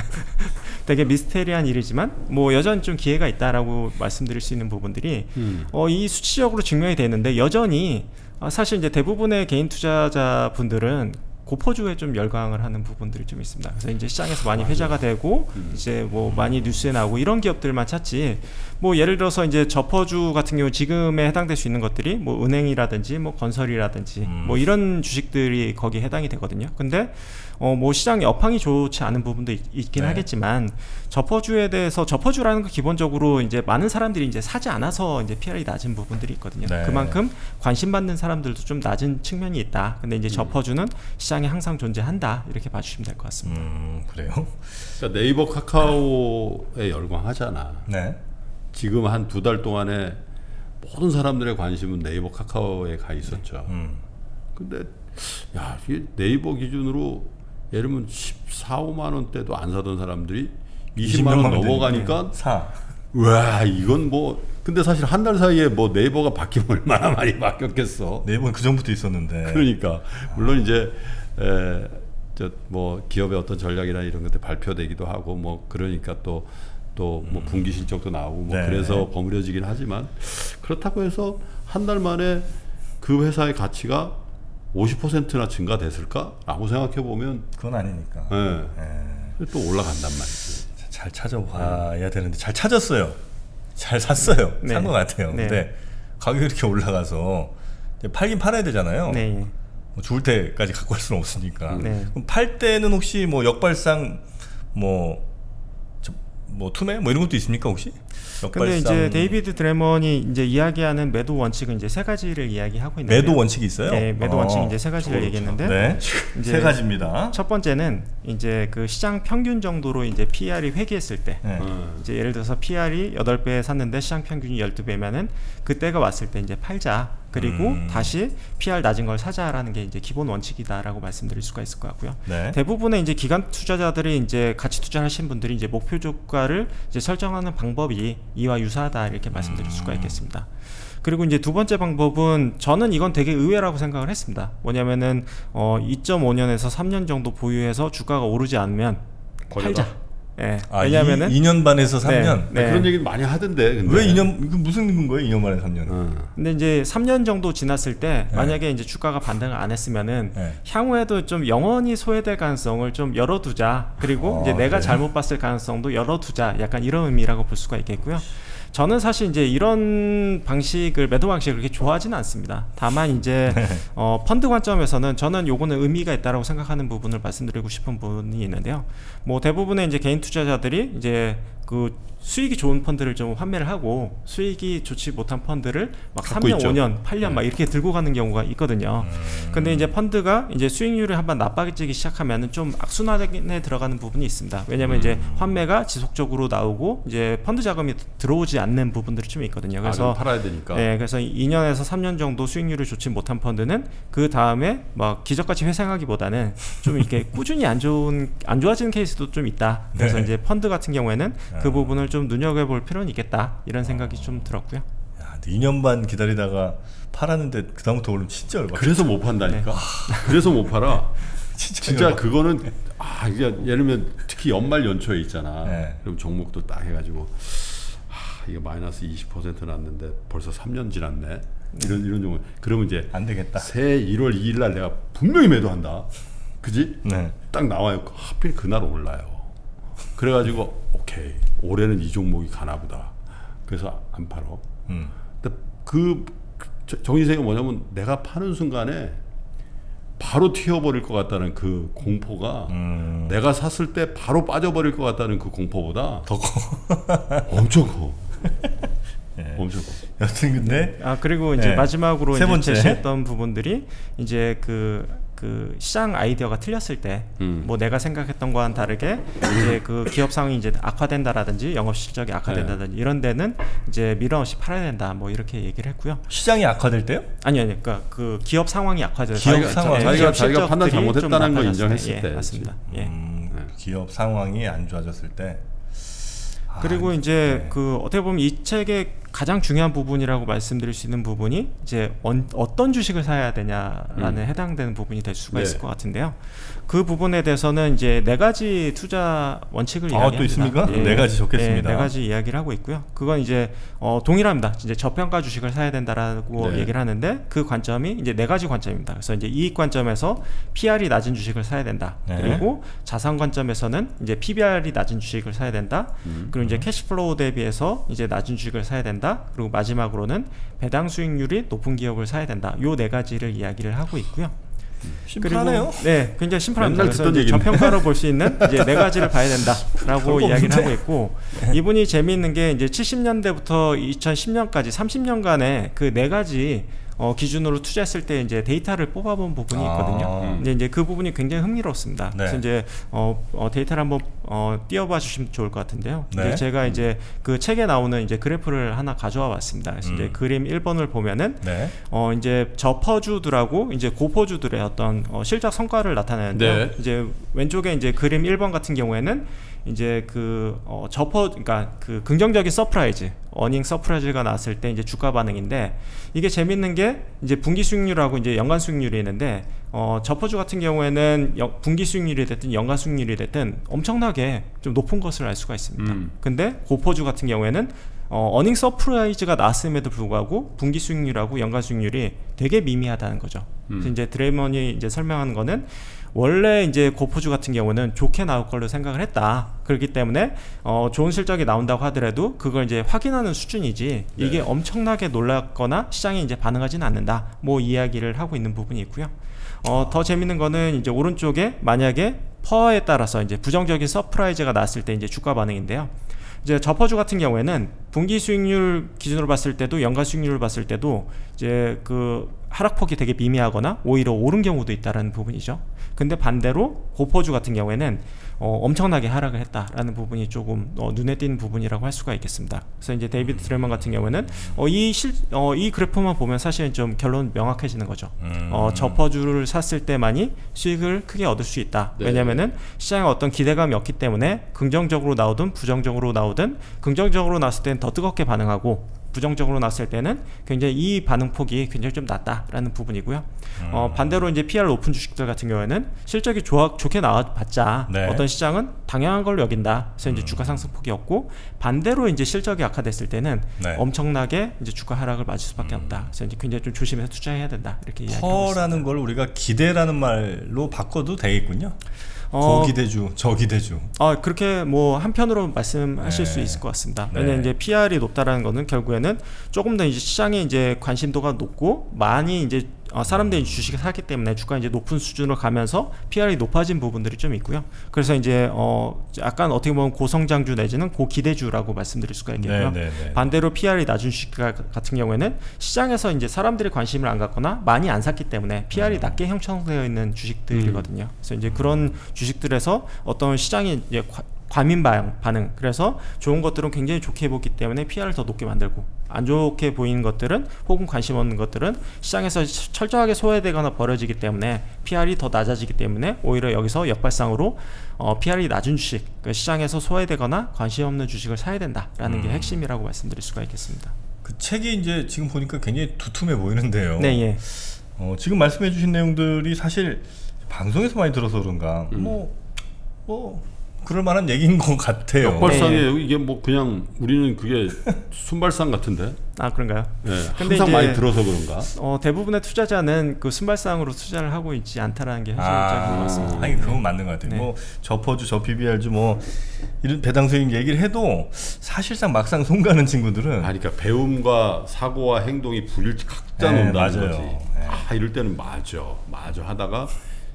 되게 미스테리한 일이지만 뭐 여전히 좀 기회가 있다라고 말씀드릴 수 있는 부분들이 음. 어, 이 수치적으로 증명이 되는데 여전히 아, 사실 이제 대부분의 개인 투자자분들은 고퍼주에 좀 열광을 하는 부분들이 좀 있습니다. 그래서 이제 시장에서 많이 회자가 되고 음. 이제 뭐 많이 뉴스에 나오고 이런 기업들만 찾지, 뭐 예를 들어서 이제 저퍼주 같은 경우 지금에 해당될 수 있는 것들이 뭐 은행이라든지 뭐 건설이라든지 음. 뭐 이런 주식들이 거기에 해당이 되거든요. 근데 어 뭐 시장의 업황이 좋지 않은 부분도 있, 있긴 네. 하겠지만 저퍼주에 대해서, 저퍼주라는 거 기본적으로 이제 많은 사람들이 이제 사지 않아서 이제 피알이 낮은 부분들이 있거든요. 네. 그만큼 관심 받는 사람들도 좀 낮은 측면이 있다. 근데 이제 저퍼주는 음. 시장에 항상 존재한다, 이렇게 봐주시면 될 것 같습니다. 음, 그래요? 그러니까 네이버 카카오에 열광하잖아. 네. 지금 한 두 달 동안에 모든 사람들의 관심은 네이버 카카오에 가 있었죠. 음. 근데 야, 이게 네이버 기준으로 예를 들면 십사, 오만 원대도 안 사던 사람들이 이십만 원 넘어가니까 사. 와, 이건 뭐, 근데 사실 한 달 사이에 뭐 네이버가 바뀌면 얼마나 많이 바뀌었겠어. 네이버는 그 전부터 있었는데. 그러니까 물론 이제 에, 저 뭐 기업의 어떤 전략이나 이런 것들 발표되기도 하고 뭐 그러니까 또 또 뭐 분기 실적도 나오고 뭐 네. 그래서 버무려지긴 하지만, 그렇다고 해서 한 달 만에 그 회사의 가치가 오십 퍼센트나 증가됐을까라고 생각해 보면 그건 아니니까. 예, 예. 또 올라간단 말이죠. 잘 찾아봐야 되는데 잘 찾았어요. 잘 샀어요. 네. 산 것 같아요. 네. 근데 가격이 이렇게 올라가서 이제 팔긴 팔아야 되잖아요. 네. 뭐 죽을 때까지 갖고 갈 수는 없으니까. 네. 그럼 팔 때는 혹시 뭐 역발상 뭐, 저, 뭐 투매 뭐 이런 것도 있습니까 혹시? 근데 이제 데이비드 드래먼이 이제 이야기하는 매도 원칙은 이제 세 가지를 이야기하고 있는데요. 매도 원칙이 있어요? 네, 매도 어. 원칙 이제 세 가지를 얘기했는데 네. 이제 세 가지입니다. 첫 번째는 이제 그 시장 평균 정도로 이제 피이알이 회귀했을 때 네. 음. 이제 예를 들어서 피이알이 여덟 배 샀는데 시장 평균이 열두 배면은 그때가 왔을 때 이제 팔자. 그리고 음. 다시 피이알 낮은 걸 사자라는 게 이제 기본 원칙이다라고 말씀드릴 수가 있을 것 같고요. 네. 대부분의 이제 기관 투자자들이 이제 가치 투자하신 분들이 이제 목표 주가를 이제 설정하는 방법이 이와 유사하다 이렇게 말씀드릴 수가 있겠습니다. 그리고 이제 두 번째 방법은 저는 이건 되게 의외라고 생각을 했습니다. 뭐냐면은 어 이 점 오 년에서 삼 년 정도 보유해서 주가가 오르지 않으면 거래가? 팔자. 예. 아, 왜냐면은 이 년 반에서 삼 년. 네. 그런 얘기 많이 하던데. 근데. 왜 이 년 이거 무슨 근거예요? 이 년 만에 삼 년. 어. 근데 이제 삼 년 정도 지났을 때 네. 만약에 이제 주가가 반등을 안 했으면은 네. 향후에도 좀 영원히 소외될 가능성을 좀 열어두자. 그리고 아, 이제 내가 그래요? 잘못 봤을 가능성도 열어두자. 약간 이런 의미라고 볼 수가 있겠고요. 저는 사실 이제 이런 방식을 매도 방식을 그렇게 좋아하지는 않습니다. 다만 이제 어, 펀드 관점에서는 저는 요거는 의미가 있다라고 생각하는 부분을 말씀드리고 싶은 부분이 있는데요. 뭐 대부분의 이제 개인 투자자들이 이제 그 수익이 좋은 펀드를 좀 환매를 하고 수익이 좋지 못한 펀드를 막 삼 년, 있죠. 오 년, 팔 년 막 이렇게 들고 가는 경우가 있거든요. 음. 근데 이제 펀드가 이제 수익률이 한번 나빠지기 시작하면은 좀 악순환에 들어가는 부분이 있습니다. 왜냐면 음. 이제 환매가 지속적으로 나오고 이제 펀드 자금이 들어오지 않는 부분들이 좀 있거든요. 그래서 아, 팔아야 되니까. 네, 그래서 이 년에서 삼 년 정도 수익률이 좋지 못한 펀드는 그 다음에 막 기적같이 회생하기보다는 좀 이렇게 꾸준히 안 좋은 안 좋아지는 케이스도 좀 있다. 그래서 네. 이제 펀드 같은 경우에는 그 아. 부분을 좀 눈여겨볼 필요는 있겠다. 이런 생각이 좀 들었고요. 야, 이 년 반 기다리다가 팔았는데 그 다음부터 오르면 진짜 열받. 그래서 못 판다니까. 그래서 못 팔아. 진짜, 진짜 열받- 그거는 아 이게 예를 들면 특히 연말 연초에 있잖아. 네. 그럼 종목도 딱 해가지고 아 이게 마이너스 이십 퍼센트 났는데 벌써 삼 년 지났네. 이런 이런 종목. 그러면 이제 안 되겠다. 새해 일월 이일 날 내가 분명히 매도한다. 그지? 네. 딱 나와요. 하필 그날 올라요. 그래가지고 오케이 올해는 이 종목이 가나보다. 그래서 안 팔어. 음. 근데 그 저- 정의세가 뭐냐면 내가 파는 순간에 바로 튀어버릴 것 같다는 그 공포가 음. 내가 샀을 때 바로 빠져버릴 것 같다는 그 공포보다 더 커. 엄청 커. 예. 엄청 커. 여튼 근데 아 그리고 이제 네. 마지막으로 세 이제 번째. 제시했던 부분들이 이제 그, 그 시장 아이디어가 틀렸을 때 뭐 음. 내가 생각했던 거와는 다르게 이제 그 기업 상황이 이제 악화된다라든지 영업 실적이 악화된다든지 네. 이런 데는 이제 미련 없이 팔아야 된다 뭐 이렇게 얘기를 했고요. 시장이 악화될 때요? 아니 아니 그러니까 그 기업 상황이 악화돼서 기업 자기가- 상황. 예, 자기가- 기업 자기가 판단 실적들이 좀 잘못했다는 걸 나빠졌을 인정했을 예, 때. 맞습니다. 예. 음, 네. 기업 상황이 안 좋아졌을 때. 아, 그리고 이제 네. 그 어떻게 보면 이 책의 가장 중요한 부분이라고 말씀드릴 수 있는 부분이 이제 언, 어떤 주식을 사야 되냐라는 음. 해당되는 부분이 될 수가 네. 있을 것 같은데요. 그 부분에 대해서는 이제 네 가지 투자 원칙을 아, 이야기합니다. 또 있습니까? 네 가지 적겠습니다. 네, 네 가지 이야기를 하고 있고요. 그건 이제 어, 동일합니다. 이제 저평가 주식을 사야 된다라고 네. 얘기를 하는데 그 관점이 이제 네 가지 관점입니다. 그래서 이제 이익 관점에서 피이알이 낮은 주식을 사야 된다. 네. 그리고 자산 관점에서는 이제 피비알이 낮은 주식을 사야 된다. 음. 그리고 이제 캐시플로우 대비해서 이제 낮은 주식을 사야 된다. 그리고 마지막으로는 배당 수익률이 높은 기업을 사야 된다. 요 네 가지를 이야기를 하고 있고요. 심플하네요. 그리고, 네, 굉장히 심플합니다. 맨날 그래서 듣던 이제 얘기인데. 저평가로 볼 수 있는 이제 네 가지를 봐야 된다라고 별거 이야기를 없는데? 하고 있고 이분이 재미있는 게 이제 칠십 년대부터 이천십 년까지 삼십 년간의 그 네 가지 어, 기준으로 투자했을 때 이제 데이터를 뽑아본 부분이 있거든요. 아. 근데 이제 그 부분이 굉장히 흥미롭습니다. 네. 그래서 이제 어, 어, 데이터를 한번 어, 띄워봐 주시면 좋을 것 같은데요. 네. 이제 제가 이제 그 책에 나오는 이제 그래프를 하나 가져와 봤습니다. 그래서 음. 이제 그림 일 번을 보면은 네. 어 이제 저퍼주들하고 이제 고퍼주들의 어떤 어, 실적 성과를 나타내는데요. 네. 이제 왼쪽에 이제 그림 일 번 같은 경우에는 이제 그 어, 저퍼 그러니까 그 긍정적인 서프라이즈, 어닝 서프라이즈가 나왔을 때 이제 주가 반응인데 이게 재밌는 게 이제 분기 수익률하고 이제 연간 수익률이 있는데 어, 저퍼주 같은 경우에는 여, 분기 수익률이 됐든 연간 수익률이 됐든 엄청나게 좀 높은 것을 알 수가 있습니다. 음. 근데 고퍼주 같은 경우에는 어, 어닝 서프라이즈가 나왔음에도 불구하고 분기 수익률하고 연간 수익률이 되게 미미하다는 거죠. 음. 그래서 이제 드레이먼이 이제 설명하는 거는 원래 이제 고포주 같은 경우는 좋게 나올 걸로 생각을 했다. 그렇기 때문에 어, 좋은 실적이 나온다고 하더라도 그걸 이제 확인하는 수준이지 네. 이게 엄청나게 놀랐거나 시장이 이제 반응하지는 않는다. 뭐 이야기를 하고 있는 부분이 있고요. 어, 더 재밌는 거는 이제 오른쪽에 만약에 퍼에 따라서 이제 부정적인 서프라이즈가 났을 때 이제 주가 반응인데요. 이제 저퍼주 같은 경우에는 분기 수익률 기준으로 봤을 때도 연간 수익률을 봤을 때도 이제 그 하락폭이 되게 미미하거나 오히려 오른 경우도 있다라는 부분이죠. 근데 반대로 고퍼주 같은 경우에는 어, 엄청나게 하락을 했다라는 부분이 조금 어, 눈에 띄는 부분이라고 할 수가 있겠습니다. 그래서 이제 데이비드 드레먼 같은 경우에는 어, 이, 실, 어, 이 그래프만 보면 사실은 좀 결론 명확해지는 거죠. 음. 어, 저퍼주를 샀을 때만이 수익을 크게 얻을 수 있다. 네. 왜냐면은 시장에 어떤 기대감이 없기 때문에 긍정적으로 나오든 부정적으로 나오든 긍정적으로 나왔을 때는 더 뜨겁게 반응하고 부정적으로 나왔을 때는 굉장히 이 반응폭이 굉장히 좀 낮다라는 부분이고요. 음. 어, 반대로 이제 피알 높은 주식들 같은 경우에는 실적이 좋아, 좋게 나와봤자 네. 어떤 시장은 당연한 걸로 여긴다. 그래서 이제 음. 주가 상승폭이 없고 반대로 이제 실적이 악화됐을 때는 네. 엄청나게 이제 주가 하락을 맞을 수밖에 음. 없다. 그래서 이제 굉장히 좀 조심해서 투자해야 된다. 이렇게 이야기하고 있습니다. 퍼라는 걸 우리가 기대라는 말로 바꿔도 되겠군요. 어, 고기대주, 저기대주. 아 그렇게 뭐 한편으로 말씀하실 네. 수 있을 것 같습니다. 네. 왜냐면 이제 피알이 높다라는 거는 결국에는 조금 더 이제 시장에 이제 관심도가 높고 많이 이제 어, 사람들이 주식을 사기 때문에 주가 이제 높은 수준으로 가면서 피알이 높아진 부분들이 좀 있고요. 그래서 이제 어 약간 어떻게 보면 고성장주 내지는 고기대주라고 말씀드릴 수가 있겠고요. 네, 네, 네. 반대로 피알이 낮은 주식 같은 경우에는 시장에서 이제 사람들이 관심을 안 갖거나 많이 안 샀기 때문에 피알이 음. 낮게 형성되어 있는 주식들이거든요. 음. 그래서 이제 그런 주식들에서 어떤 시장이 이제 과, 과민 반응, 그래서 좋은 것들은 굉장히 좋게 보기 때문에 피알을 더 높게 만들고 안 좋게 보이는 것들은 혹은 관심 없는 것들은 시장에서 철저하게 소외되거나 버려지기 때문에 피알이 더 낮아지기 때문에 오히려 여기서 역발상으로 어, 피알이 낮은 주식, 그 시장에서 소외되거나 관심 없는 주식을 사야 된다라는 음. 게 핵심이라고 말씀드릴 수가 있겠습니다. 그 책이 이제 지금 보니까 굉장히 두툼해 보이는데요. 네, 예. 어, 지금 말씀해주신 내용들이 사실 방송에서 많이 들어서 그런가 음. 뭐 뭐. 그럴 만한 얘기인 것 같아요. 역발상에 네. 이게 뭐 그냥 우리는 그게 순발상 같은데. 아 그런가요? 네, 근데 항상 이제, 많이 들어서 그런가? 어, 대부분의 투자자는 그 순발상으로 투자를 하고 있지 않다라는 게 현실적인 것 같습니다. 아니 그건 맞는 것 같아요. 네. 뭐 저퍼주, 저 피비알주 뭐 이런 배당 수익 얘기를 해도 사실상 막상 손 가는 친구들은 아, 그러니까 배움과 사고와 행동이 불일치각자 네, 논다는 맞아요. 거지. 네. 아 이럴 때는 맞아, 맞아 하다가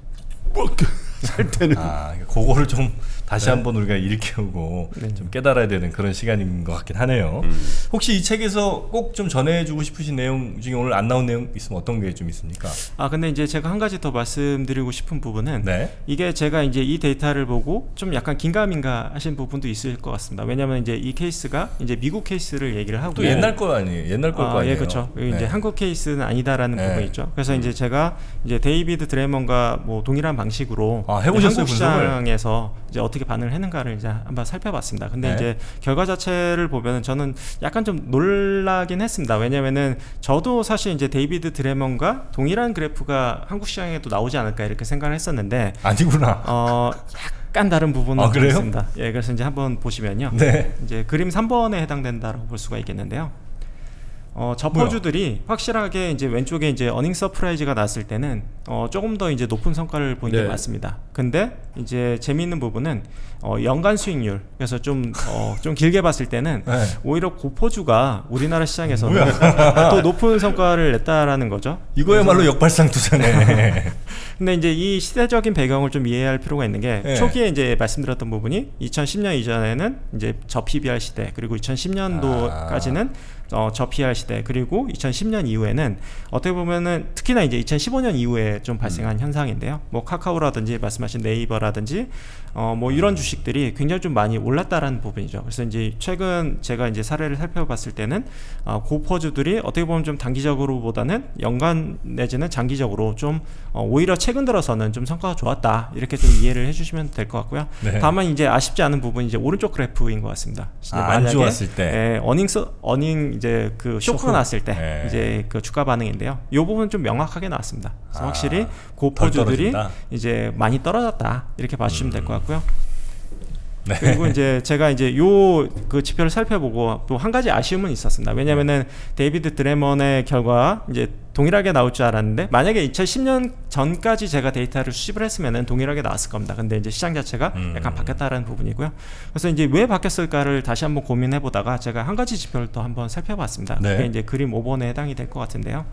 뭐 살 때는 아, 그거를 좀 다시 네. 한번 우리가 일깨우고 네. 좀 깨달아야 되는 그런 시간인 것 같긴 하네요. 음. 혹시 이 책에서 꼭 좀 전해주고 싶으신 내용 중에 오늘 안 나온 내용 있으면 어떤 게 좀 있습니까? 아 근데 이제 제가 한 가지 더 말씀드리고 싶은 부분은 네. 이게 제가 이제 이 데이터를 보고 좀 약간 긴가민가 하신 부분도 있을 것 같습니다. 왜냐하면 이제 이 케이스가 이제 미국 케이스를 얘기를 하고 또 옛날 거 아니에요? 옛날 거 아, 아니에요? 예, 그렇죠. 네. 이제 한국 케이스는 아니다라는 네. 부분이 있죠. 그래서 음. 이제 제가 이제 데이비드 드레먼과 뭐 동일한 방식으로 아, 해보셨어요, 한국 분석을? 시장에서 이제 어떻게 반응을 했는가를 이제 한번 살펴봤습니다. 근데 네. 이제 결과 자체를 보면은 저는 약간 좀 놀라긴 했습니다. 왜냐면은 저도 사실 이제 데이비드 드레먼과 동일한 그래프가 한국 시장에도 나오지 않을까 이렇게 생각을 했었는데 아니구나. 어, 약간 다른 부분은 아, 그래요? 있습니다. 예, 그래서 이제 한번 보시면요. 네. 이제 그림 삼 번에 해당된다라고 볼 수가 있겠는데요. 어, 저퍼주들이 뭐야? 확실하게 이제 왼쪽에 이제 어닝 서프라이즈가 났을 때는 어, 조금 더 이제 높은 성과를 보이는 네. 게 맞습니다. 근데 이제 재미있는 부분은 어, 연간 수익률, 그래서 좀, 어, 좀 길게 봤을 때는 네. 오히려 고퍼주가 우리나라 시장에서는 더 높은 성과를 냈다라는 거죠. 이거야말로 역발상 투자네. 근데 이제 이 시대적인 배경을 좀 이해할 필요가 있는 게 네. 초기에 이제 말씀드렸던 부분이 이천십 년 이전에는 이제 저 피비알 시대, 그리고 이천십 년도까지는 아. 어, 저 피알 시대, 그리고 이천십 년 이후에는 어떻게 보면은 특히나 이제 이천십오 년 이후에 좀 발생한 음. 현상인데요. 뭐 카카오라든지 말씀하신 네이버라든지 어, 뭐 이런 주식들이 굉장히 좀 많이 올랐다라는 부분이죠. 그래서 이제 최근 제가 이제 사례를 살펴봤을 때는 어, 고퍼주들이 어떻게 보면 좀 단기적으로보다는 연간 내지는 장기적으로 좀 어, 오히려 최근 들어서는 좀 성과가 좋았다, 이렇게 좀 이해를 해주시면 될 것 같고요. 네. 다만 이제 아쉽지 않은 부분이 이제 오른쪽 그래프인 것 같습니다. 아, 안 좋았을 때, 예, 어닝스 어닝 이제 그 쇼크가 쇼크. 났을 때 네. 이제 그 주가 반응인데요. 이 부분은 좀 명확하게 나왔습니다. 그래서 아, 확실히 고퍼주들이 떨어진다. 이제 많이 떨어졌다, 이렇게 봐주시면 음. 될 것 같고요. 네. 그리고 이제 제가 이제 요 그 지표를 살펴보고 또 한 가지 아쉬움은 있었습니다. 왜냐면은 데이비드 드레먼의 결과 이제 동일하게 나올 줄 알았는데 만약에 이천십 년 전까지 제가 데이터를 수집을 했으면은 동일하게 나왔을 겁니다. 근데 이제 시장 자체가 음. 약간 바뀌었다라는 부분이고요. 그래서 이제 왜 바뀌었을까를 다시 한번 고민해 보다가 제가 한 가지 지표를 또 한번 살펴봤습니다. 네. 그게 이제 그림 오 번에 해당이 될 것 같은데요.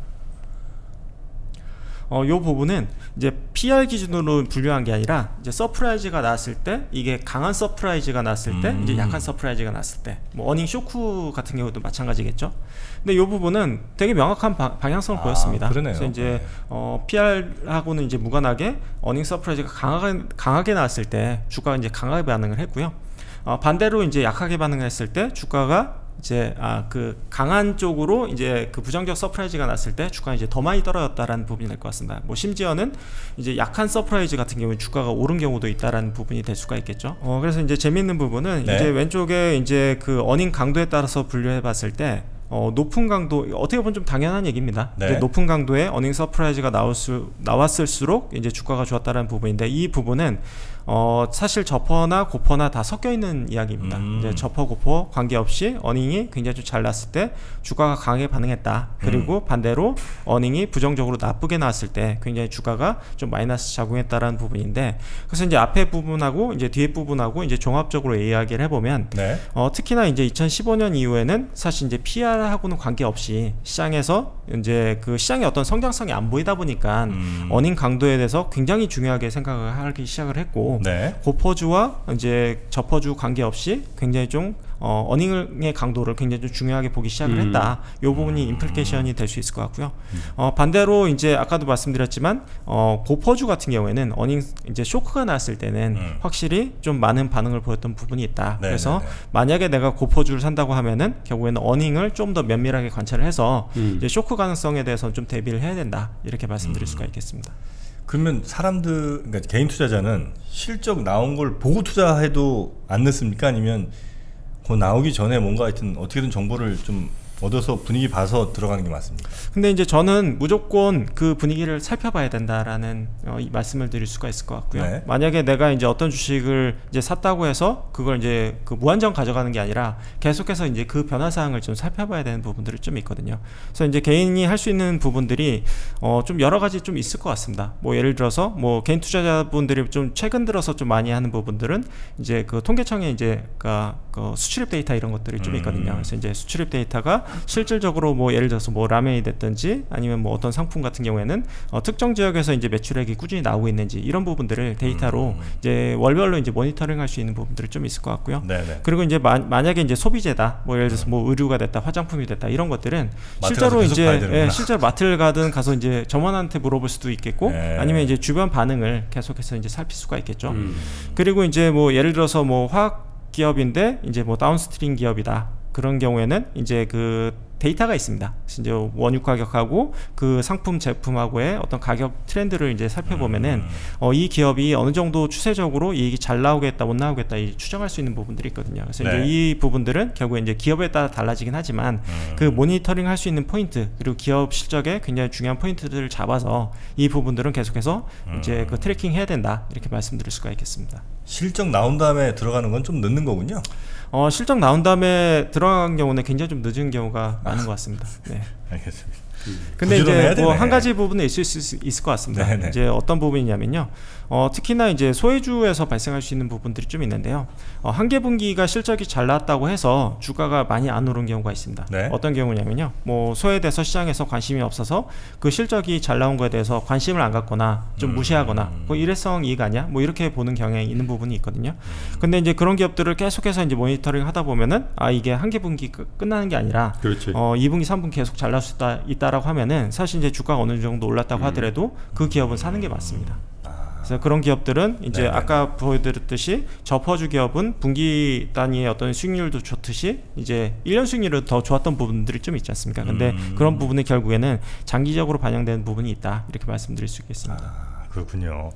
어, 요 부분은 이제 피알 기준으로 분류한 게 아니라 이제 서프라이즈가 나왔을 때 이게 강한 서프라이즈가 나왔을 때 음. 이제 약한 서프라이즈가 나왔을 때 뭐 어닝 쇼크 같은 경우도 마찬가지겠죠. 근데 요 부분은 되게 명확한 바, 방향성을 아, 보였습니다. 그러네요. 그래서 이제 네. 어, 피알하고는 이제 무관하게 어닝 서프라이즈가 강하게 강하게 나왔을 때 주가가 이제 강하게 반응을 했고요. 어, 반대로 이제 약하게 반응을 했을 때 주가가 이제 아 그 강한 쪽으로 이제 그 부정적 서프라이즈가 났을 때 주가가 이제 더 많이 떨어졌다라는 부분이 될 것 같습니다. 뭐 심지어는 이제 약한 서프라이즈 같은 경우에 주가가 오른 경우도 있다라는 부분이 될 수가 있겠죠. 어 그래서 이제 재미있는 부분은 네. 이제 왼쪽에 이제 그 어닝 강도에 따라서 분류해봤을 때. 어, 높은 강도 어떻게 보면 좀 당연한 얘기입니다. 네. 이제 높은 강도의 어닝 서프라이즈가 나올 수, 나왔을수록 이제 주가가 좋았다는 부분인데 이 부분은 어, 사실 저퍼나 고퍼나 다 섞여 있는 이야기입니다. 음. 이제 저퍼 고퍼 관계없이 어닝이 굉장히 좀 잘 났을 때 주가가 강하게 반응했다. 그리고 음. 반대로 어닝이 부정적으로 나쁘게 나왔을 때 굉장히 주가가 좀 마이너스 작용했다라는 부분인데 그래서 이제 앞에 부분하고 이제 뒤에 부분하고 이제 종합적으로 이야기를 해보면 네. 어, 특히나 이제 이천십오 년 이후에는 사실 이제 피알하고는 관계없이 시장에서 이제 그 시장의 어떤 성장성이 안 보이다 보니까 음. 어닝 강도에 대해서 굉장히 중요하게 생각을 하기 시작을 했고 네. 고퍼주와 이제 저퍼주 관계없이 굉장히 좀 어, 어닝의 강도를 굉장히 좀 중요하게 보기 시작을 음. 했다. 이 부분이 임플리케이션이 될 수 있을 것 같고요. 어, 반대로 이제 아까도 말씀드렸지만 어, 고퍼주 같은 경우에는 어닝 이제 쇼크가 났을 때는 음. 확실히 좀 많은 반응을 보였던 부분이 있다. 네, 그래서 네, 네. 만약에 내가 고퍼주를 산다고 하면은 결국에는 어닝을 좀 더 면밀하게 관찰을 해서 음. 이제 쇼크 가능성에 대해서는 좀 대비를 해야 된다. 이렇게 말씀드릴 음. 수가 있겠습니다. 그러면 사람들, 그러니까 개인 투자자는 실적 나온 걸 보고 투자해도 안 늦습니까? 아니면 그 나오기 전에 뭔가 하여튼 어떻게든 정보를 좀 얻어서 분위기 봐서 들어가는 게 맞습니까? 근데 이제 저는 무조건 그 분위기를 살펴봐야 된다라는 어, 이 말씀을 드릴 수가 있을 것 같고요. 네. 만약에 내가 이제 어떤 주식을 이제 샀다고 해서 그걸 이제 그 무한정 가져가는 게 아니라 계속해서 이제 그 변화 사항을 좀 살펴봐야 되는 부분들이 좀 있거든요. 그래서 이제 개인이 할 수 있는 부분들이 어, 좀 여러 가지 좀 있을 것 같습니다. 뭐 예를 들어서 뭐 개인 투자자분들이 좀 최근 들어서 좀 많이 하는 부분들은 이제 그 통계청에 이제 그, 그 수출입 데이터 이런 것들이 좀 있거든요. 그래서 이제 수출입 데이터가 실질적으로 뭐 예를 들어서 뭐 라면이 됐든지 아니면 뭐 어떤 상품 같은 경우에는 어, 특정 지역에서 이제 매출액이 꾸준히 나오고 있는지 이런 부분들을 데이터로 음. 이제 월별로 이제 모니터링할 수 있는 부분들이 좀 있을 것 같고요. 네네. 그리고 이제 마, 만약에 이제 소비재다, 뭐 예를 들어서 뭐 의류가 됐다, 화장품이 됐다 이런 것들은 마트 실제로 가서 계속 이제 봐야 되는구나. 예, 실제로 마트를 가든 가서 이제 점원한테 물어볼 수도 있겠고 네. 아니면 이제 주변 반응을 계속해서 이제 살필 수가 있겠죠. 음. 그리고 이제 뭐 예를 들어서 뭐 화학 기업인데 이제 뭐 다운스트림 기업이다. 그런 경우에는 이제 그 데이터가 있습니다. 이제 원유 가격하고 그 상품 제품하고의 어떤 가격 트렌드를 이제 살펴보면은 음. 어, 이 기업이 어느 정도 추세적으로 이익이 잘 나오겠다 못 나오겠다 이 추정할 수 있는 부분들이 있거든요. 그래서 네. 이제 이 부분들은 결국에 이제 기업에 따라 달라지긴 하지만 음. 그 모니터링 할 수 있는 포인트 그리고 기업 실적에 굉장히 중요한 포인트들을 잡아서 이 부분들은 계속해서 음. 이제 그 트래킹 해야 된다 이렇게 말씀드릴 수가 있겠습니다. 실적 나온 다음에 들어가는 건 좀 늦는 거군요. 어, 실적 나온 다음에 들어간 경우는 굉장히 좀 늦은 경우가 많은 것 같습니다. 네. 알겠습니다. 근데 부지런해야 이제 뭐 되네. 한 가지 부분은 있을 수 있을 것 같습니다. 네네. 이제 어떤 부분이냐면요. 어, 특히나 이제 소외주에서 발생할 수 있는 부분들이 좀 있는데요. 어, 한개 분기가 실적이 잘 나왔다고 해서 주가가 많이 안 오른 경우가 있습니다. 네. 어떤 경우냐면요. 뭐 소외돼서 시장에서 관심이 없어서 그 실적이 잘 나온 거에 대해서 관심을 안 갖거나 좀 음. 무시하거나 뭐 일회성 이익 아니야? 뭐 이렇게 보는 경향이 있는 부분이 있거든요. 근데 이제 그런 기업들을 계속해서 이제 모니터링 하다 보면은 아 이게 한 개 분기 끝- 끝나는 게 아니라 그렇지. 어, 이 분기, 삼 분기 계속 잘 나올 수 있다, 있다라고 하면은 사실 이제 주가가 어느 정도 올랐다고 음. 하더라도 그 기업은 사는 게 맞습니다. 아. 그래서 그런 기업들은 이제 네네. 아까 보여드렸듯이 저퍼주 기업은 분기 단위의 어떤 수익률도 좋듯이 이제 일 년 수익률이 더 좋았던 부분들이 좀 있지 않습니까? 근데 음. 그런 부분이 결국에는 장기적으로 반영되는 부분이 있다 이렇게 말씀드릴 수 있겠습니다. 아, 그렇군요.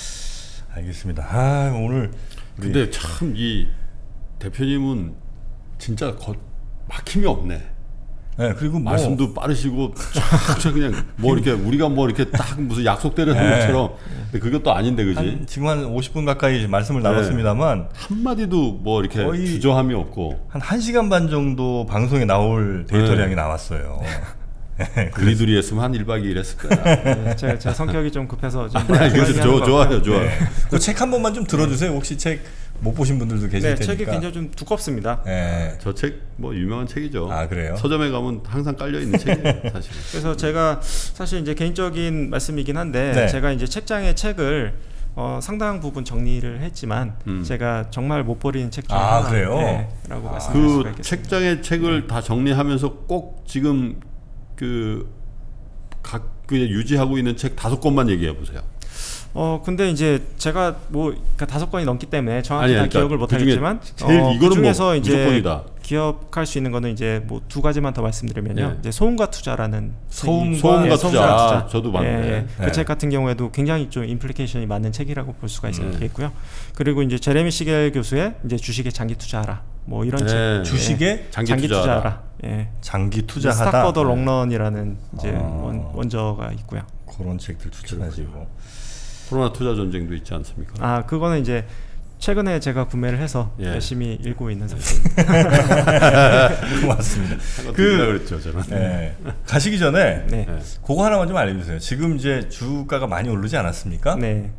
알겠습니다. 아, 오늘 우리- 근데 참 이 대표님은 진짜 거, 막힘이 없네. 네, 그리고 뭐 말씀도 빠르시고 쫙 그냥 뭐 이렇게 우리가 뭐 이렇게 딱 무슨 약속대로 한 네. 것처럼 근데 그것도 아닌데 그지? 한, 지금 한 오십 분 가까이 말씀을 나눴습니다만 한 마디도 뭐 이렇게 거의 주저함이 없고 한 한 시간 반 정도 방송에 나올 데이터량이 네. 나왔어요. 우리들이 했으면 한 일 박 이 일 했을 거야. 네, 제, 제 성격이 좀 급해서 좀 아니, 그래서 저, 좋아요, 좋아요. 네. 그 책 한 번만 좀 들어주세요. 혹시 책 못 보신 분들도 계실 네, 테니까. 책이 굉장히 좀 두껍습니다. 네. 저 책 뭐 유명한 책이죠. 아, 그래요? 서점에 가면 항상 깔려 있는 책이에요, 사실. 그래서 제가 사실 이제 개인적인 말씀이긴 한데 네. 제가 이제 책장에 책을 어, 상당 부분 정리를 했지만 음. 제가 정말 못 버리는 책 중에 아, 하나 그래요? 네, 라고 말씀드릴 수가 그 있겠습니다. 책장의 책을 다 정리하면서 꼭 지금 그 각 그 유지하고 있는 책 다섯 권만 얘기해 보세요. 어 근데 이제 제가 뭐 그러니까 다섯 권이 넘기 때문에 정확히 아니, 다 그러니까 기억을 못 그중에 하겠지만 제일 어, 이거는 그중에서 뭐 이제 무조건이다. 기억할 수 있는 거는 이제 뭐 두 가지만 더 말씀드리면요. 네. 이제 소음과 투자라는 소음과- 소음과 네, 투자. 저도 봤는데. 예, 예. 네. 그 책 같은 경우에도 굉장히 좀 임플리케이션이 많은 책이라고 볼 수가 음. 있겠고요. 그리고 이제 제레미 시겔 교수의 이제 주식에 장기 투자하라 뭐 이런 네. 책. 주식에 장기, 장기 투자하라. 투자하라. 예. 장기 투자하다. 스탁 버더 롱런이라는 이제 아. 원, 원저가 있고요. 그런 책들 추천하시고. 코로나 투자 전쟁도 있지 않습니까? 아 그거는 이제 최근에 제가 구매를 해서 예. 열심히 읽고 있는 상태입니다. 고맙습니다. 그 그 그랬죠 저는. 네. 가시기 전에 네. 네. 그거 하나만 좀 알려주세요. 지금 이제 주가가 많이 오르지 않았습니까? 네.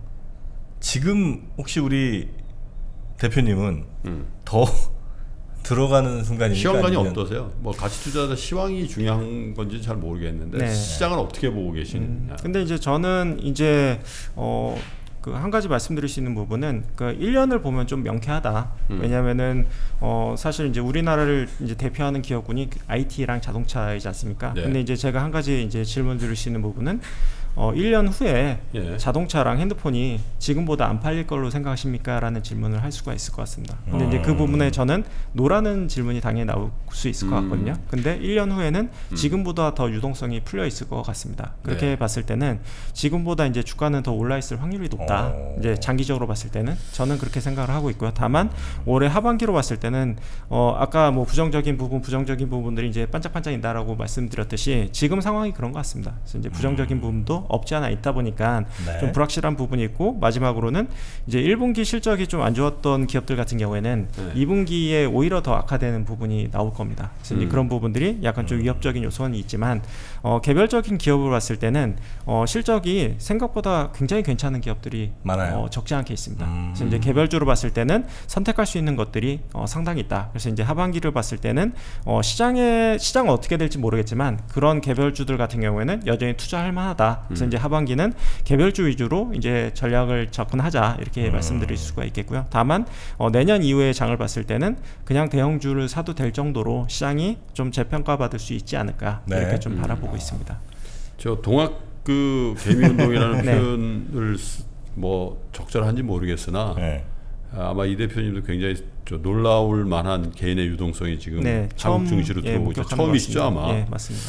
지금 혹시 우리 대표님은 음. 더 들어가는 순간입니까? 시황관이 아니면- 어떠세요? 뭐 가치 투자자 시황이 중요한 건지 잘 모르겠는데 네. 시장을 어떻게 보고 계시느냐? 음, 근데 이제 저는 이제 어 그 한 가지 말씀드릴 수 있는 부분은 그 일 년을 보면 좀 명쾌하다. 음. 왜냐면은 어 사실 이제 우리나라를 이제 대표하는 기업군이 아이티랑 자동차이지 않습니까? 네. 근데 이제 제가 한 가지 이제 질문 드릴 수 있는 부분은 어 일 년 후에 예. 자동차랑 핸드폰이 지금보다 안 팔릴 걸로 생각하십니까? 라는 질문을 할 수가 있을 것 같습니다. 근데 이제 그 음. 부분에 저는 노라는 질문이 당연히 나올 수 있을 것 음. 같거든요. 근데 일 년 후에는 지금보다 더 유동성이 풀려 있을 것 같습니다. 그렇게 네. 봤을 때는 지금보다 이제 주가는 더 올라 있을 확률이 높다. 어. 이제 장기적으로 봤을 때는 저는 그렇게 생각을 하고 있고요. 다만 올해 하반기로 봤을 때는 어 아까 뭐 부정적인 부분, 부정적인 부분들이 이제 반짝반짝인다라고 말씀드렸듯이 지금 상황이 그런 것 같습니다. 그래서 이제 부정적인 음. 부분도 없지 않아 있다 보니까 네. 좀 불확실한 부분이 있고 마지막으로는 이제 일 분기 실적이 좀 안 좋았던 기업들 같은 경우에는 네. 이 분기에 오히려 더 악화되는 부분이 나올 겁니다. 그래서 이제 음. 그런 부분들이 약간 좀 위협적인 요소는 있지만 어, 개별적인 기업을 봤을 때는 어, 실적이 생각보다 굉장히 괜찮은 기업들이 많아요. 어, 적지 않게 있습니다. 음. 그래서 이제 개별주로 봤을 때는 선택할 수 있는 것들이 어, 상당히 있다. 그래서 이제 하반기를 봤을 때는 어, 시장의 시장은 어떻게 될지 모르겠지만 그런 개별주들 같은 경우에는 여전히 투자할 만하다. 그래서 음. 이제 하반기는 개별주 위주로 이제 전략을 접근하자 이렇게 음. 말씀드릴 수가 있겠고요. 다만 어, 내년 이후의 장을 봤을 때는 그냥 대형주를 사도 될 정도로 시장이 좀 재평가받을 수 있지 않을까 네. 이렇게 좀 음. 바라보고 있습니다. 저 동학 그 개미운동이라는 네. 표현을 쓰- 뭐 적절한지 모르겠으나 네. 아마 이 대표님도 굉장히 저 놀라울 만한 개인의 유동성이 지금 네, 한국 증시로 예, 들어오고 있죠. 목격하는 것 처음이시죠 같습니다. 아마. 예, 맞습니다.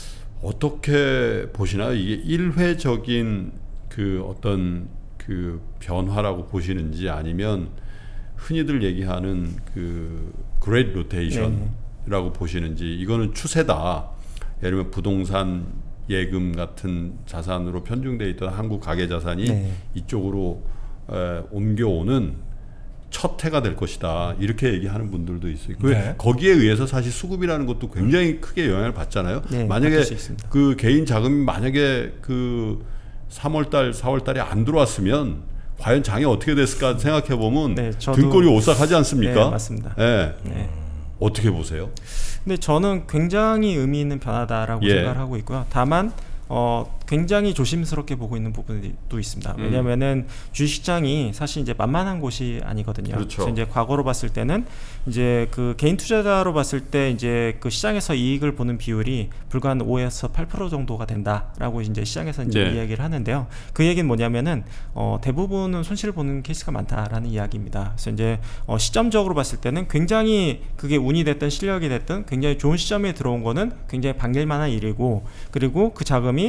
어떻게 보시나요? 이게 일회적인 그 어떤 그 변화라고 보시는지 아니면 흔히들 얘기하는 그 그레이트 로테이션이라고 보시는지 이거는 추세다. 예를 들면 부동산 예금 같은 자산으로 편중돼 있던 한국 가계 자산이 네. 이쪽으로 에, 옮겨오는 첫 해가 될 것이다. 이렇게 얘기하는 분들도 있어요. 그 네. 거기에 의해서 사실 수급이라는 것도 굉장히 크게 영향을 받잖아요. 네, 만약에 받을 수 있습니다. 그 개인 자금이 만약에 그 삼월달, 사월달에 안 들어왔으면 과연 장이 어떻게 됐을까 생각해 보면 네, 저도- 등골이 오싹하지 않습니까? 네, 맞습니다. 예. 네. 어떻게 보세요? 근데 저는 굉장히 의미 있는 변화다라고 예. 생각을 하고 있고요. 다만 어, 굉장히 조심스럽게 보고 있는 부분도 있습니다. 음. 왜냐하면은 주식시장이 사실 이제 만만한 곳이 아니거든요. 그렇죠. 그래서 이제 과거로 봤을 때는 이제 그 개인 투자자로 봤을 때 이제 그 시장에서 이익을 보는 비율이 불과 한 오에서 팔 퍼센트 정도가 된다라고 이제 시장에서 이제 네. 이야기를 하는데요. 그 얘기는 뭐냐면은 어, 대부분은 손실을 보는 케이스가 많다라는 이야기입니다. 그래서 이제 어, 시점적으로 봤을 때는 굉장히 그게 운이 됐든 실력이 됐든 굉장히 좋은 시점에 들어온 거는 굉장히 반길만한 일이고 그리고 그 자금이 조금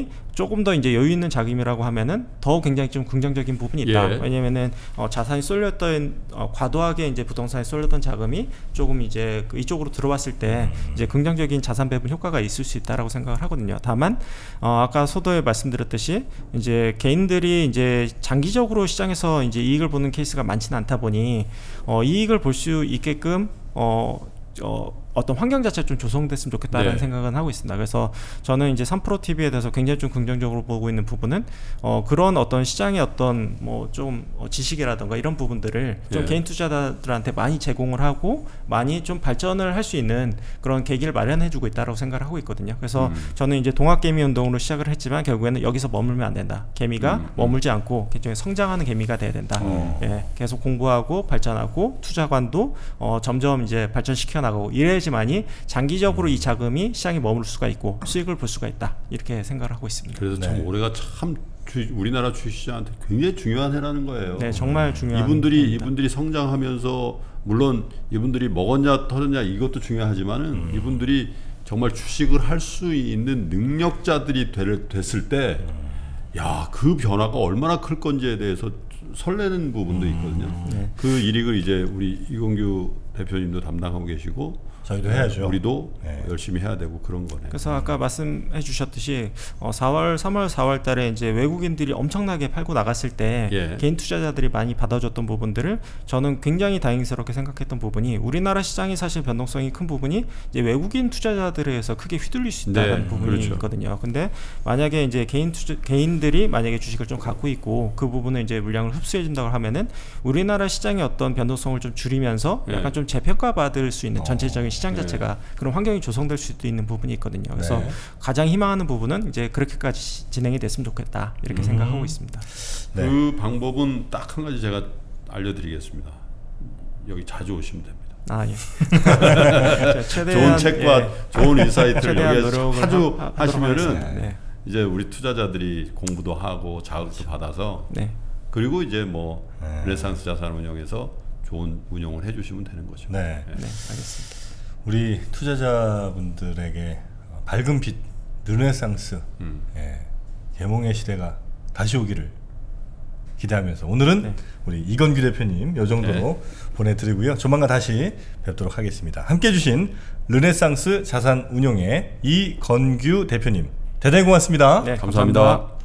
조금 더 이제 여유 있는 자금이라고 하면은 더 굉장히 좀 긍정적인 부분이 있다. 예. 왜냐면은 어, 자산이 쏠렸던 어, 과도하게 이제 부동산에 쏠렸던 자금이 조금 이제 그 이쪽으로 들어왔을 때 음. 이제 긍정적인 자산 배분 효과가 있을 수 있다라고 생각을 하거든요. 다만 어, 아까 소도에 말씀드렸듯이 이제 개인들이 이제 장기적으로 시장에서 이제 이익을 보는 케이스가 많지는 않다 보니 어, 이익을 볼 수 있게끔 어, 어, 어떤 환경 자체가 좀 조성됐으면 좋겠다는 네. 생각은 하고 있습니다. 그래서 저는 이제 삼프로티비에 대해서 굉장히 좀 긍정적으로 보고 있는 부분은 어, 그런 어떤 시장의 어떤 뭐 좀 어, 지식이라든가 이런 부분들을 좀 네. 개인 투자자들한테 많이 제공을 하고 많이 좀 발전을 할 수 있는 그런 계기를 마련해주고 있다고 생각을 하고 있거든요. 그래서 음. 저는 이제 동학개미 운동으로 시작을 했지만 결국에는 여기서 머물면 안 된다. 개미가 음. 머물지 않고 굉장히 성장하는 개미가 돼야 된다. 어. 예, 계속 공부하고 발전하고 투자관도 어, 점점 이제 발전시켜 나가고 이래야지만이 장기적으로 이 자금이 시장에 머물 수가 있고 수익을 볼 수가 있다. 이렇게 생각을 하고 있습니다. 그래서 참 네. 올해가 참 주, 우리나라 주식시장한테 굉장히 중요한 해라는 거예요. 네, 정말 중요한 이분들이 해입니다. 이분들이 성장하면서 물론 이분들이 먹었냐 터졌냐 이것도 중요하지만은 음. 이분들이 정말 주식을 할 수 있는 능력자들이 될, 됐을 때, 야, 그 변화가 얼마나 클 건지에 대해서 설레는 부분도 있거든요. 음. 네. 그 일익을 이제 우리 이건규 대표님도 담당하고 계시고, 저희도 해야죠. 우리도 네. 열심히 해야 되고 그런 거네요. 그래서 아까 말씀해 주셨듯이 어, 사월, 삼월, 사월 달에 이제 외국인들이 엄청나게 팔고 나갔을 때 예. 개인 투자자들이 많이 받아줬던 부분들을 저는 굉장히 다행스럽게 생각했던 부분이 우리나라 시장이 사실 변동성이 큰 부분이 이제 외국인 투자자들에 의해서 크게 휘둘릴 수 있다는 네, 부분이 그렇죠. 있거든요. 근데 만약에 이제 개인 투자, 개인들이 만약에 주식을 좀 갖고 있고 그 부분을 이제 물량을 흡수해 준다고 하면은 우리나라 시장의 어떤 변동성을 좀 줄이면서 네. 약간 좀 재평가 받을 수 있는 어. 전체적인 시장 네. 자체가 그런 환경이 조성될 수도 있는 부분이 있거든요. 그래서 네. 가장 희망하는 부분은 이제 그렇게까지 시- 진행이 됐으면 좋겠다 이렇게 음. 생각하고 있습니다. 네. 그 방법은 딱 한 가지 제가 알려드리겠습니다. 여기 자주 오시면 됩니다. 아 예. 자, 최대한, 좋은 책과 예, 좋은 인사이트를 최대한 여기서 노력을 자주 하- 하도록 하시면은 하겠습니다. 네. 이제 우리 투자자들이 공부도 하고 자극도 받아서 네. 그리고 이제 뭐 네. 르네상스 자산운용에서 좋은 운용을 해주시면 되는 거죠. 네. 네, 알겠습니다. 우리 투자자분들에게 밝은 빛, 르네상스, 음. 예, 계몽의 시대가 다시 오기를 기대하면서 오늘은 네. 우리 이건규 대표님 이 정도로 네. 보내드리고요. 조만간 다시 뵙도록 하겠습니다. 함께해 주신 르네상스 자산운용의 이건규 대표님 대단히 고맙습니다. 네, 감사합니다. 감사합니다.